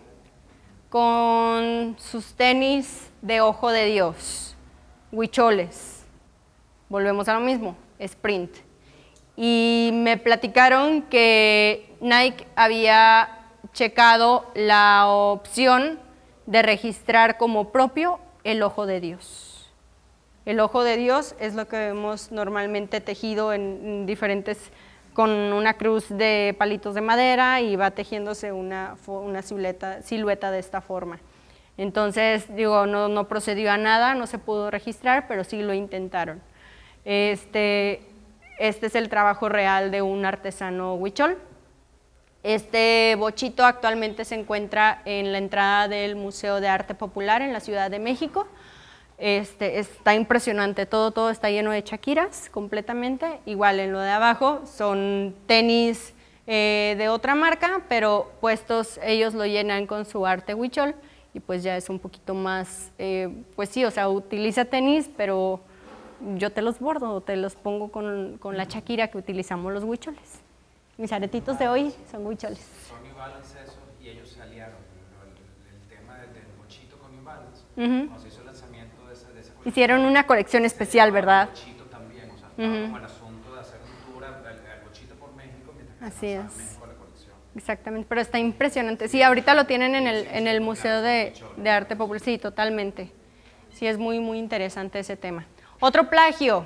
con sus tenis de ojo de Dios, huicholes, volvemos a lo mismo, sprint. Y me platicaron que Nike había checado la opción de registrar como propio el ojo de Dios. El ojo de Dios es lo que vemos normalmente tejido en diferentes, con una cruz de palitos de madera y va tejiéndose una silueta de esta forma. Entonces, digo, no procedió a nada, no se pudo registrar, pero sí lo intentaron. Este es el trabajo real de un artesano huichol. Este bochito actualmente se encuentra en la entrada del Museo de Arte Popular en la Ciudad de México. Está impresionante, todo está lleno de chaquiras completamente. Igual en lo de abajo son tenis de otra marca, pero puestos ellos lo llenan con su arte huichol y pues ya es un poquito más, pues sí, o sea, utiliza tenis, pero yo te los bordo, te los pongo con la chaquira que utilizamos los huicholes. Mis aretitos de hoy son huicholes. New Balance eso, y ellos se aliaron. El tema del bochito con New Balance, cuando se hizo el lanzamiento de esa colección. Hicieron una colección especial, ¿verdad? El bochito también, o sea, estaba como el asunto de hacer un tour al bochito por México, mientras que así se es. México la colección. Exactamente, pero está impresionante. Sí, ahorita lo tienen en el Museo de Arte Popular. Sí, totalmente. Sí, es muy, muy interesante ese tema. Otro plagio.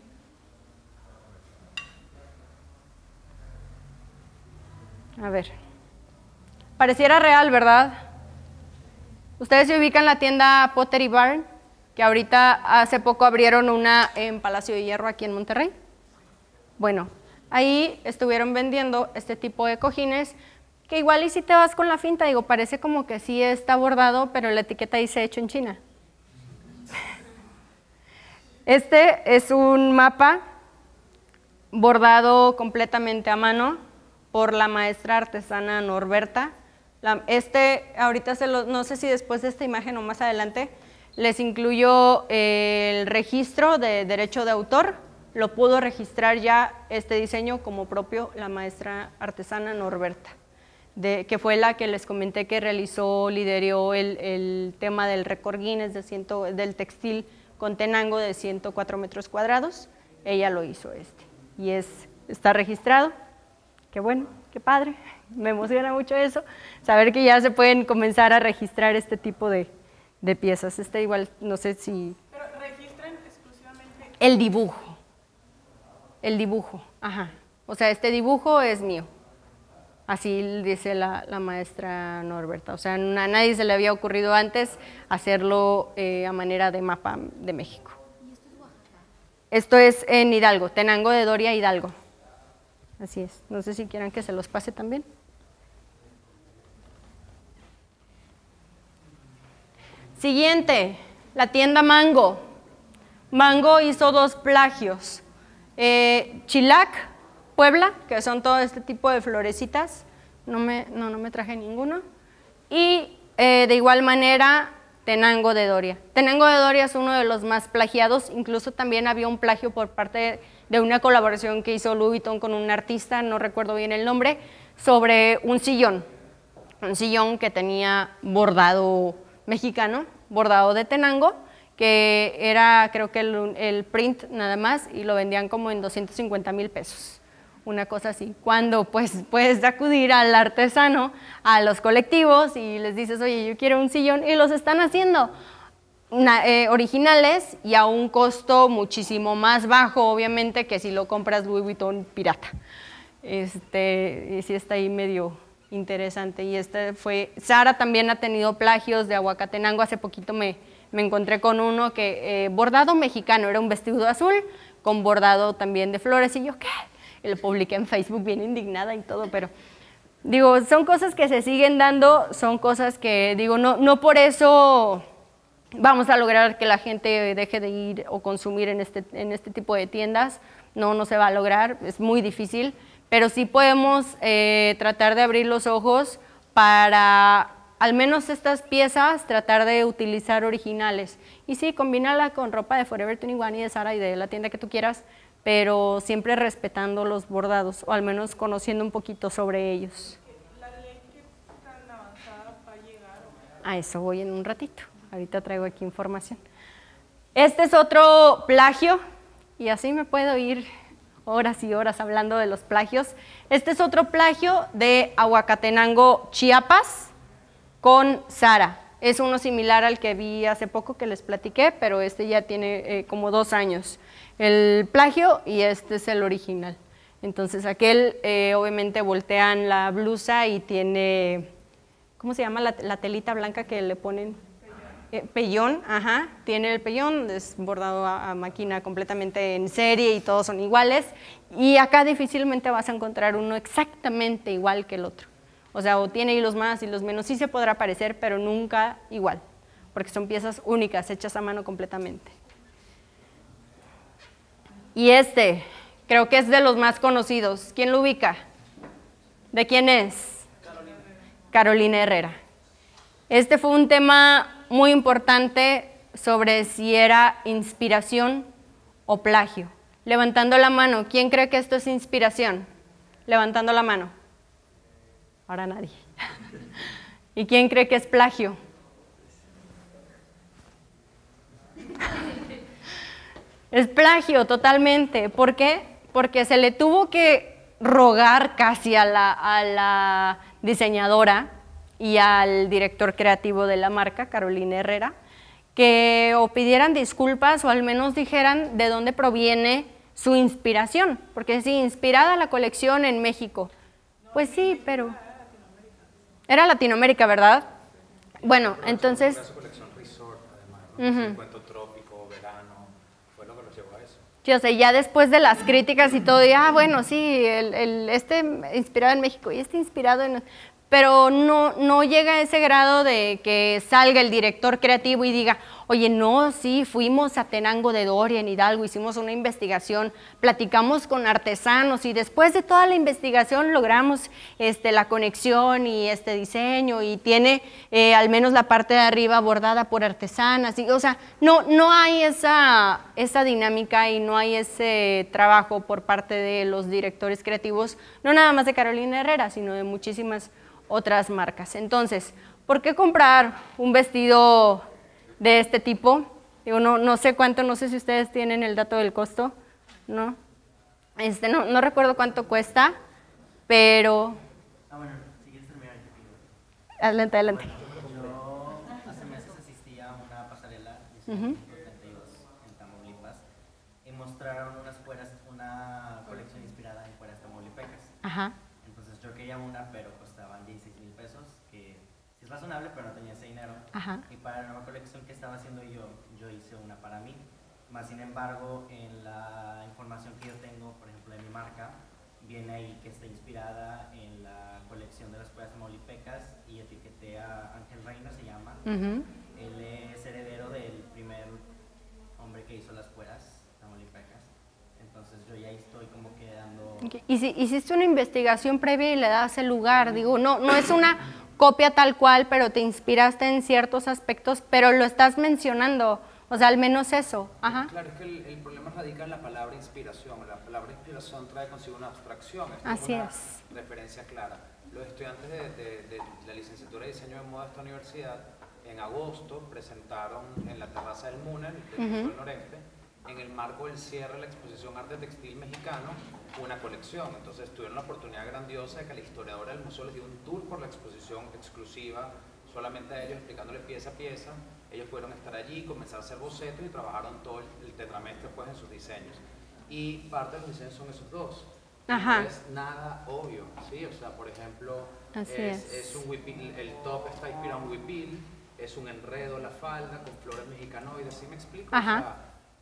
A ver. Pareciera real, ¿verdad? Ustedes se ubican la tienda Pottery Barn, que ahorita hace poco abrieron una en Palacio de Hierro aquí en Monterrey. Bueno, ahí estuvieron vendiendo este tipo de cojines, que igual y si te vas con la finta, digo, parece como que sí está bordado, pero la etiqueta dice hecho en China. Este es un mapa bordado completamente a mano por la maestra artesana Norberta. Ahorita no sé si después de esta imagen o más adelante, les incluyo el registro de derecho de autor. Lo pudo registrar ya este diseño como propio la maestra artesana Norberta, que fue la que les comenté que lideró el tema del récord Guinness del textil con Tenango de 104 metros cuadrados. Ella lo hizo y está registrado. Qué bueno, qué padre, me emociona mucho eso, saber que ya se pueden comenzar a registrar este tipo de piezas. Igual, no sé si... ¿Pero registran exclusivamente? El dibujo, ajá. O sea, este dibujo es mío, así dice la maestra Norberta. O sea, a nadie se le había ocurrido antes hacerlo a manera de mapa de México. ¿Y esto es Oaxaca? Esto es en Hidalgo, Tenango de Doria, Hidalgo. Así es, no sé si quieran que se los pase también. Siguiente, la tienda Mango. Mango hizo 2 plagios. Chilac, Puebla, que son todo este tipo de florecitas, no me traje ninguno. Y de igual manera, Tenango de Doria. Tenango de Doria es uno de los más plagiados, incluso también había un plagio por parte de una colaboración que hizo Louis Vuitton con un artista, no recuerdo bien el nombre, sobre un sillón que tenía bordado mexicano, bordado de Tenango, que era creo que el print nada más y lo vendían como en 250,000 pesos, una cosa así. Cuando pues puedes acudir al artesano, a los colectivos y les dices, oye, yo quiero un sillón, y los están haciendo originales y a un costo muchísimo más bajo, obviamente, que si lo compras Louis Vuitton pirata. Y sí está ahí medio interesante. Y Sara también ha tenido plagios de Aguacatenango. Hace poquito me encontré con uno que bordado mexicano, era un vestido azul con bordado también de flores, y yo, ¿qué? Y lo publiqué en Facebook bien indignada y todo, pero digo, son cosas que se siguen dando, son cosas que digo, no por eso vamos a lograr que la gente deje de ir o consumir en este tipo de tiendas. No se va a lograr, es muy difícil, pero sí podemos tratar de abrir los ojos para, al menos estas piezas, tratar de utilizar originales. Y sí, combínala con ropa de Forever 21 y de Zara y de la tienda que tú quieras, pero siempre respetando los bordados, o al menos conociendo un poquito sobre ellos. ¿La ley qué tan avanzada va a llegar? A eso voy en un ratito. Ahorita traigo aquí información. Este es otro plagio, y así me puedo ir horas y horas hablando de los plagios. Este es otro plagio de Aguacatenango, Chiapas, con Zara. Es uno similar al que vi hace poco que les platiqué, pero este ya tiene como 2 años. El plagio y este es el original. Entonces aquel obviamente voltean la blusa y tiene, ¿cómo se llama la telita blanca que le ponen? Pellón, ajá, tiene el pellón, es bordado a máquina completamente en serie y todos son iguales. Y acá difícilmente vas a encontrar uno exactamente igual que el otro. O sea, o tiene hilos más, hilos menos, sí se podrá parecer, pero nunca igual, porque son piezas únicas, hechas a mano completamente. Y este, creo que es de los más conocidos. ¿Quién lo ubica? ¿De quién es? Carolina Herrera. Este fue un tema muy importante sobre si era inspiración o plagio. Levantando la mano, ¿quién cree que esto es inspiración? Levantando la mano. Ahora nadie. ¿Y quién cree que es plagio? Es plagio totalmente. ¿Por qué? Porque se le tuvo que rogar casi a la diseñadora y al director creativo de la marca, Carolina Herrera, que o pidieran disculpas o al menos dijeran de dónde proviene su inspiración, porque sí, inspirada la colección en México. Pues sí, pero era Latinoamérica, ¿verdad? Bueno, entonces... Su colección Resort, además, ¿no? Cuento trópico, verano, fue lo que los llevó a eso. Sí, o sea, ya después de las críticas y todo, y, bueno, sí, este inspirado en México y este inspirado en... Pero no llega a ese grado de que salga el director creativo y diga, oye, no, sí, fuimos a Tenango de Doria, en Hidalgo, hicimos una investigación, platicamos con artesanos y después de toda la investigación logramos la conexión y este diseño y tiene al menos la parte de arriba bordada por artesanas. Y, o sea, no hay esa dinámica y no hay ese trabajo por parte de los directores creativos, no nada más de Carolina Herrera, sino de muchísimas otras marcas. Entonces, ¿por qué comprar un vestido de este tipo? Digo, no sé cuánto, no sé si ustedes tienen el dato del costo, ¿no? No recuerdo cuánto cuesta, pero... bueno, si quieres terminar, te pido. Adelante. Bueno, yo hace meses asistí a una pasarela de 132 en Tamaulipas y mostraron una colección inspirada en cueras tamaulipecas. Ajá. Entonces yo quería una, pero costaban 16,000 pesos, que sí es razonable, pero no tenía ese dinero. Ajá. Y para la nueva colección que estaba haciendo yo hice una para mí. Más sin embargo, en la información que yo tengo, por ejemplo, de mi marca, viene ahí que está inspirada en la colección de las cueras tamaulipecas y etiqueté a Ángel Reina, se llama. Él es heredero del primer hombre que hizo las cueras tamaulipecas. Entonces yo ya estoy como quedando... Y si hiciste una investigación previa y le das el lugar, digo, no es una copia tal cual, pero te inspiraste en ciertos aspectos, pero lo estás mencionando, o sea, al menos eso. Ajá. Claro, es que el problema radica en la palabra inspiración. La palabra inspiración trae consigo una abstracción, Así una es. referencia clara. Los estudiantes de la licenciatura de diseño de moda de esta universidad, en agosto, presentaron en la terraza del MUNER, del Noreste, en el marco del cierre de la exposición Arte Textil Mexicano, una colección. Entonces tuvieron la oportunidad grandiosa de que la historiadora del museo les dio un tour por la exposición exclusiva, solamente a ellos, explicándole pieza a pieza. Ellos pudieron estar allí, comenzar a hacer bocetos y trabajaron todo el tetramestre pues, en sus diseños. Y parte de los diseños son esos dos. Ajá. No es nada obvio, ¿sí? O sea, por ejemplo, es un huipil, el top está inspirado en huipil, es un enredo la falda con flores mexicanoides, ¿sí me explico? Ajá. O sea,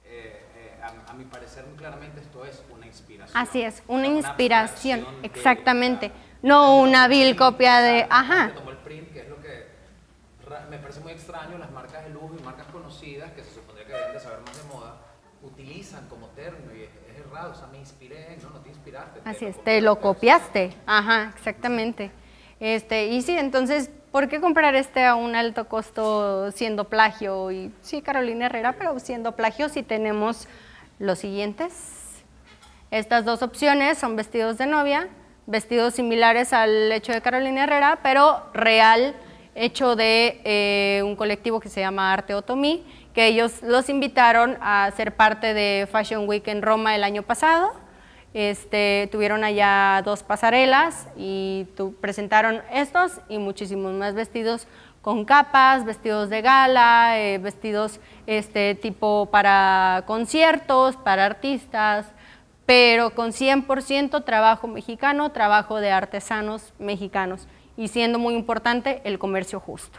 a mi parecer muy claramente esto es una inspiración. Así es, una inspiración, exactamente. No una vil copia de... Ajá. Tomó el print, que es lo que me parece muy extraño, las marcas de lujo y marcas conocidas, que se supondría que deben de saber más de moda, utilizan como término, y es errado, o sea, me inspiré, no te inspiraste. Así es, te lo copiaste, ajá, exactamente. Y sí, entonces, ¿por qué comprar a un alto costo siendo plagio? Y sí, Carolina Herrera, pero siendo plagio si tenemos los siguientes. Estas dos opciones son vestidos de novia, vestidos similares al hecho de Carolina Herrera, pero real, hecho de un colectivo que se llama Arte Otomí, que ellos los invitaron a ser parte de Fashion Week en Roma el año pasado. Tuvieron allá 2 pasarelas y presentaron estos y muchísimos más vestidos con capas, vestidos de gala, vestidos tipo para conciertos, para artistas, pero con 100% trabajo mexicano, trabajo de artesanos mexicanos y siendo muy importante el comercio justo.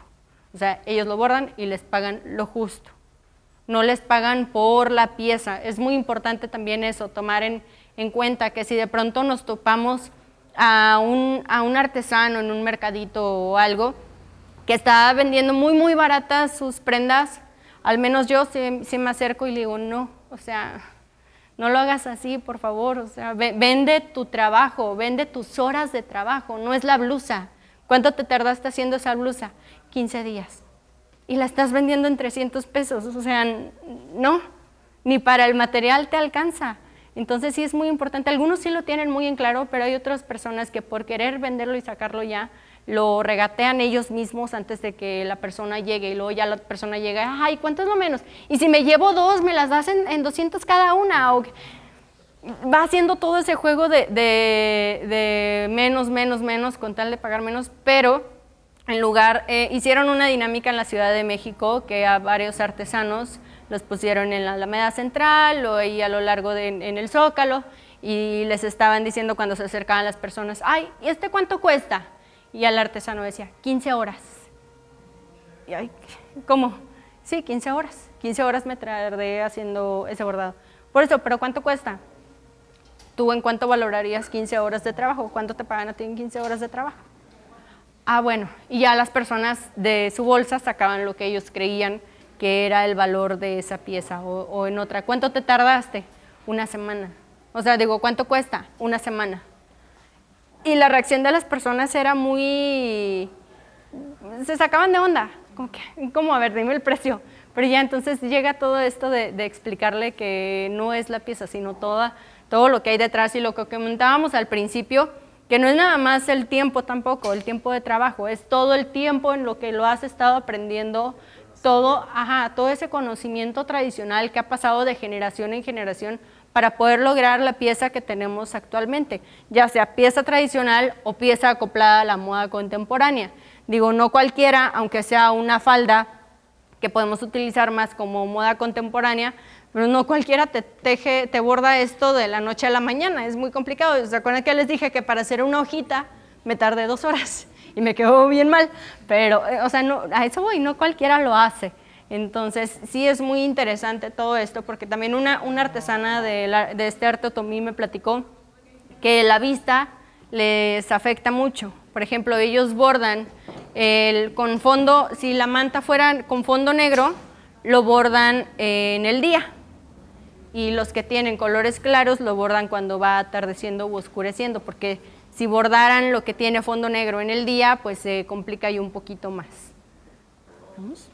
O sea, ellos lo bordan y les pagan lo justo. No les pagan por la pieza. Es muy importante también eso, tomar en cuenta que si de pronto nos topamos a un artesano en un mercadito o algo que está vendiendo muy baratas sus prendas, al menos yo sí me acerco y le digo, no, o sea, no lo hagas así, por favor, o sea, vende tu trabajo, vende tus horas de trabajo, no es la blusa. ¿Cuánto te tardaste haciendo esa blusa? 15 días. Y la estás vendiendo en 300 pesos, o sea, no, ni para el material te alcanza. Entonces sí es muy importante, algunos sí lo tienen muy en claro, pero hay otras personas que por querer venderlo y sacarlo ya, lo regatean ellos mismos antes de que la persona llegue, y luego ya la persona llega, ay, ¿cuánto es lo menos? Y si me llevo 2, me las das en 200 cada una, o va haciendo todo ese juego de menos, con tal de pagar menos, pero en lugar, hicieron una dinámica en la Ciudad de México que a varios artesanos los pusieron en la Alameda Central o ahí a lo largo en el Zócalo, y les estaban diciendo cuando se acercaban las personas, ay, ¿y este cuánto cuesta? Y al artesano decía, 15 horas. Y ay, ¿cómo? Sí, 15 horas. 15 horas me tardé haciendo ese bordado. Por eso, ¿pero cuánto cuesta? ¿Tú en cuánto valorarías 15 horas de trabajo? ¿Cuánto te pagan a ti en 15 horas de trabajo? Ah, bueno, y ya las personas de su bolsa sacaban lo que ellos creían que era el valor de esa pieza, o en otra. ¿Cuánto te tardaste? Una semana. O sea, digo, ¿cuánto cuesta? Una semana. Y la reacción de las personas era muy... se sacaban de onda, como a ver, dime el precio. Pero ya entonces llega todo esto de explicarle que no es la pieza, sino todo lo que hay detrás, y lo que comentábamos al principio, que no es nada más el tiempo tampoco, el tiempo de trabajo, es todo el tiempo en lo que lo has estado aprendiendo, todo ese conocimiento tradicional que ha pasado de generación en generación para poder lograr la pieza que tenemos actualmente, ya sea pieza tradicional o pieza acoplada a la moda contemporánea. Digo, no cualquiera, aunque sea una falda que podemos utilizar más como moda contemporánea, pero no cualquiera te borda esto de la noche a la mañana, es muy complicado. ¿Se acuerdan que les dije que para hacer una hojita me tardé 2 horas y me quedó bien mal? Pero, o sea, no, a eso voy, no cualquiera lo hace. Entonces, sí es muy interesante todo esto, porque también una artesana de este arte otomí me platicó que la vista les afecta mucho. Por ejemplo, ellos bordan con fondo, si la manta fuera con fondo negro, lo bordan en el día. Y los que tienen colores claros lo bordan cuando va atardeciendo u oscureciendo, porque si bordaran lo que tiene fondo negro en el día, pues se complica ahí un poquito más. ¿Vamos?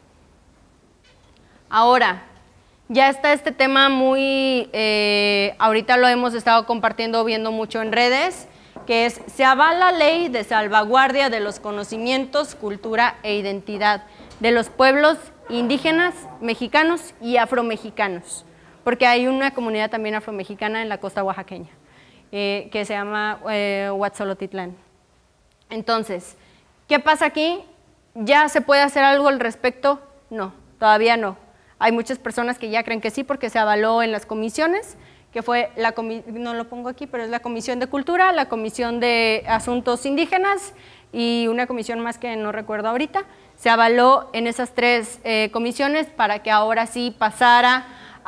Ahora, ya está este tema muy, ahorita lo hemos estado compartiendo, viendo mucho en redes, que es, se avala la ley de salvaguardia de los conocimientos, cultura e identidad de los pueblos indígenas, mexicanos y afromexicanos, porque hay una comunidad también afromexicana en la costa oaxaqueña, que se llama Huatzolotitlán. Entonces, ¿qué pasa aquí? ¿Ya se puede hacer algo al respecto? No, todavía no. Hay muchas personas que ya creen que sí, porque se avaló en las comisiones, que fue no lo pongo aquí, pero es la Comisión de Cultura, la Comisión de Asuntos Indígenas y una comisión más que no recuerdo ahorita. Se avaló en esas 3 comisiones para que ahora sí pasara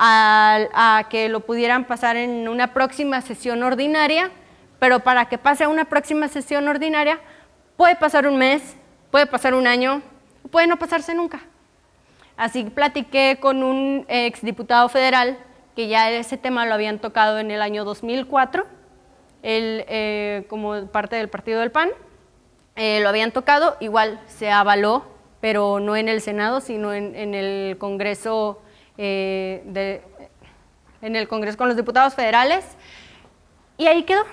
a que lo pudieran pasar en una próxima sesión ordinaria, pero para que pase a una próxima sesión ordinaria puede pasar un mes, puede pasar un año, puede no pasarse nunca. Así platiqué con un exdiputado federal que ya ese tema lo habían tocado en el año 2004, él como parte del partido del PAN, lo habían tocado, igual se avaló, pero no en el Senado, sino en el Congreso, en el Congreso con los diputados federales, y ahí quedó,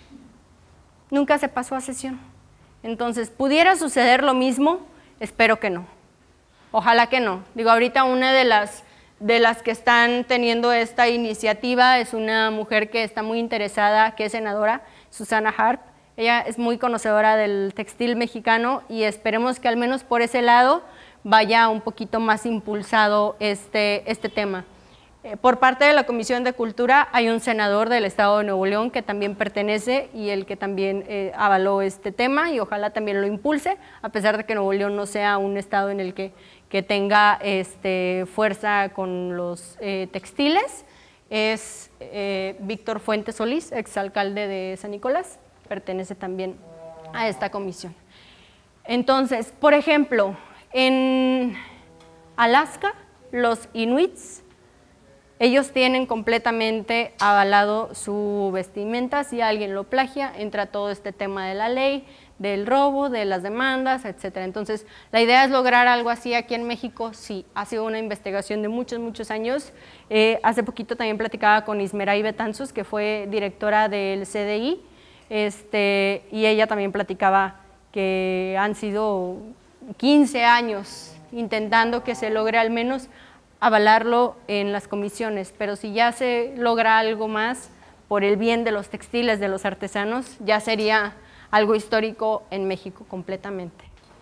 nunca se pasó a sesión. Entonces, ¿pudiera suceder lo mismo? Espero que no. Ojalá que no. Digo, ahorita una de las que están teniendo esta iniciativa es una mujer que está muy interesada, que es senadora, Susana Harp. Ella es muy conocedora del textil mexicano y esperemos que al menos por ese lado vaya un poquito más impulsado este tema. Por parte de la Comisión de Cultura hay un senador del Estado de Nuevo León que también pertenece y el que también avaló este tema y ojalá también lo impulse, a pesar de que Nuevo León no sea un estado en el que tenga fuerza con los textiles. Es Víctor Fuentes Solís, exalcalde de San Nicolás, pertenece también a esta comisión. Entonces, por ejemplo, en Alaska, los inuits, ellos tienen completamente avalado su vestimenta. Si alguien lo plagia, entra todo este tema de la ley, del robo, de las demandas, etc. Entonces, la idea es lograr algo así aquí en México. Sí, ha sido una investigación de muchos años. Hace poquito también platicaba con Ismeray Betanzos, que fue directora del CDI, y ella también platicaba que han sido 15 años intentando que se logre al menos avalarlo en las comisiones, pero si ya se logra algo más por el bien de los textiles, de los artesanos, ya sería algo histórico en México completamente.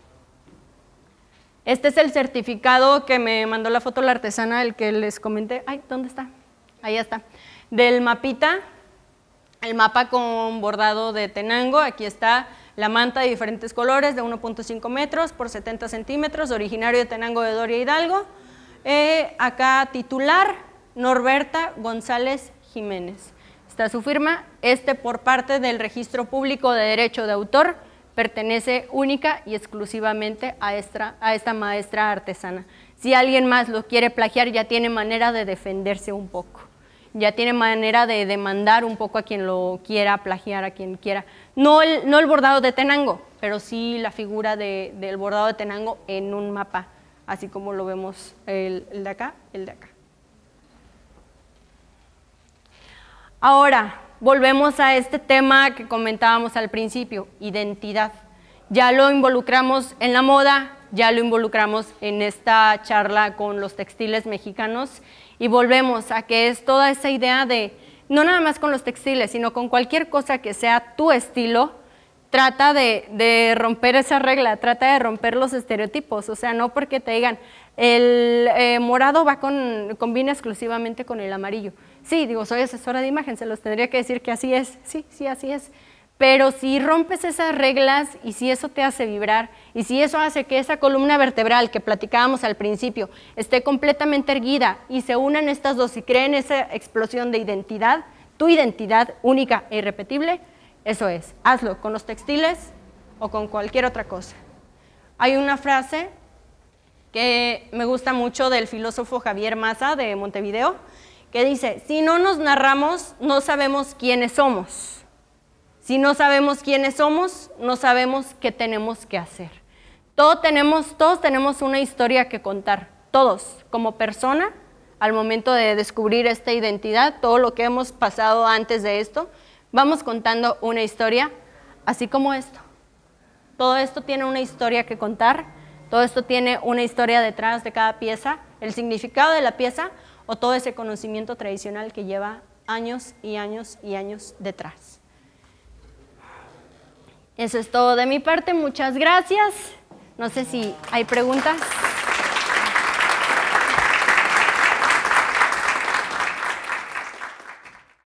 Este es el certificado que me mandó la foto la artesana, el que les comenté. Ay, ¿dónde está? Ahí está. Del mapita, el mapa con bordado de Tenango. Aquí está la manta de diferentes colores de 1.5 metros por 70 centímetros, originario de Tenango de Doria Hidalgo. Acá titular, Norberta González Jiménez. Está su firma. Por parte del Registro Público de Derecho de Autor pertenece única y exclusivamente a esta maestra artesana. Si alguien más lo quiere plagiar, ya tiene manera de defenderse un poco, ya tiene manera de demandar un poco a quien lo quiera plagiar, a quien quiera. No el bordado de Tenango, pero sí la figura del bordado de Tenango en un mapa, así como lo vemos el de acá, el de acá. Ahora, volvemos a este tema que comentábamos al principio, identidad. Ya lo involucramos en la moda, ya lo involucramos en esta charla con los textiles mexicanos y volvemos a que es toda esa idea de, no nada más con los textiles, sino con cualquier cosa que sea tu estilo, trata de romper esa regla, trata de romper los estereotipos, o sea, no porque te digan el morado combina exclusivamente con el amarillo. Sí, digo, soy asesora de imagen, se los tendría que decir que así es, sí, así es. Pero si rompes esas reglas y si eso te hace vibrar y si eso hace que esa columna vertebral que platicábamos al principio esté completamente erguida y se unan estas dos y creen esa explosión de identidad, tu identidad única e irrepetible, eso es, hazlo con los textiles o con cualquier otra cosa. Hay una frase que me gusta mucho del filósofo Javier Maza de Montevideo, que dice, si no nos narramos, no sabemos quiénes somos. Si no sabemos quiénes somos, no sabemos qué tenemos que hacer. Todos tenemos una historia que contar, todos, como persona, al momento de descubrir esta identidad, todo lo que hemos pasado antes de esto, vamos contando una historia, así como esto. Todo esto tiene una historia que contar, todo esto tiene una historia detrás de cada pieza, el significado de la pieza o todo ese conocimiento tradicional que lleva años y años y años detrás. Eso es todo de mi parte, muchas gracias. No sé si hay preguntas.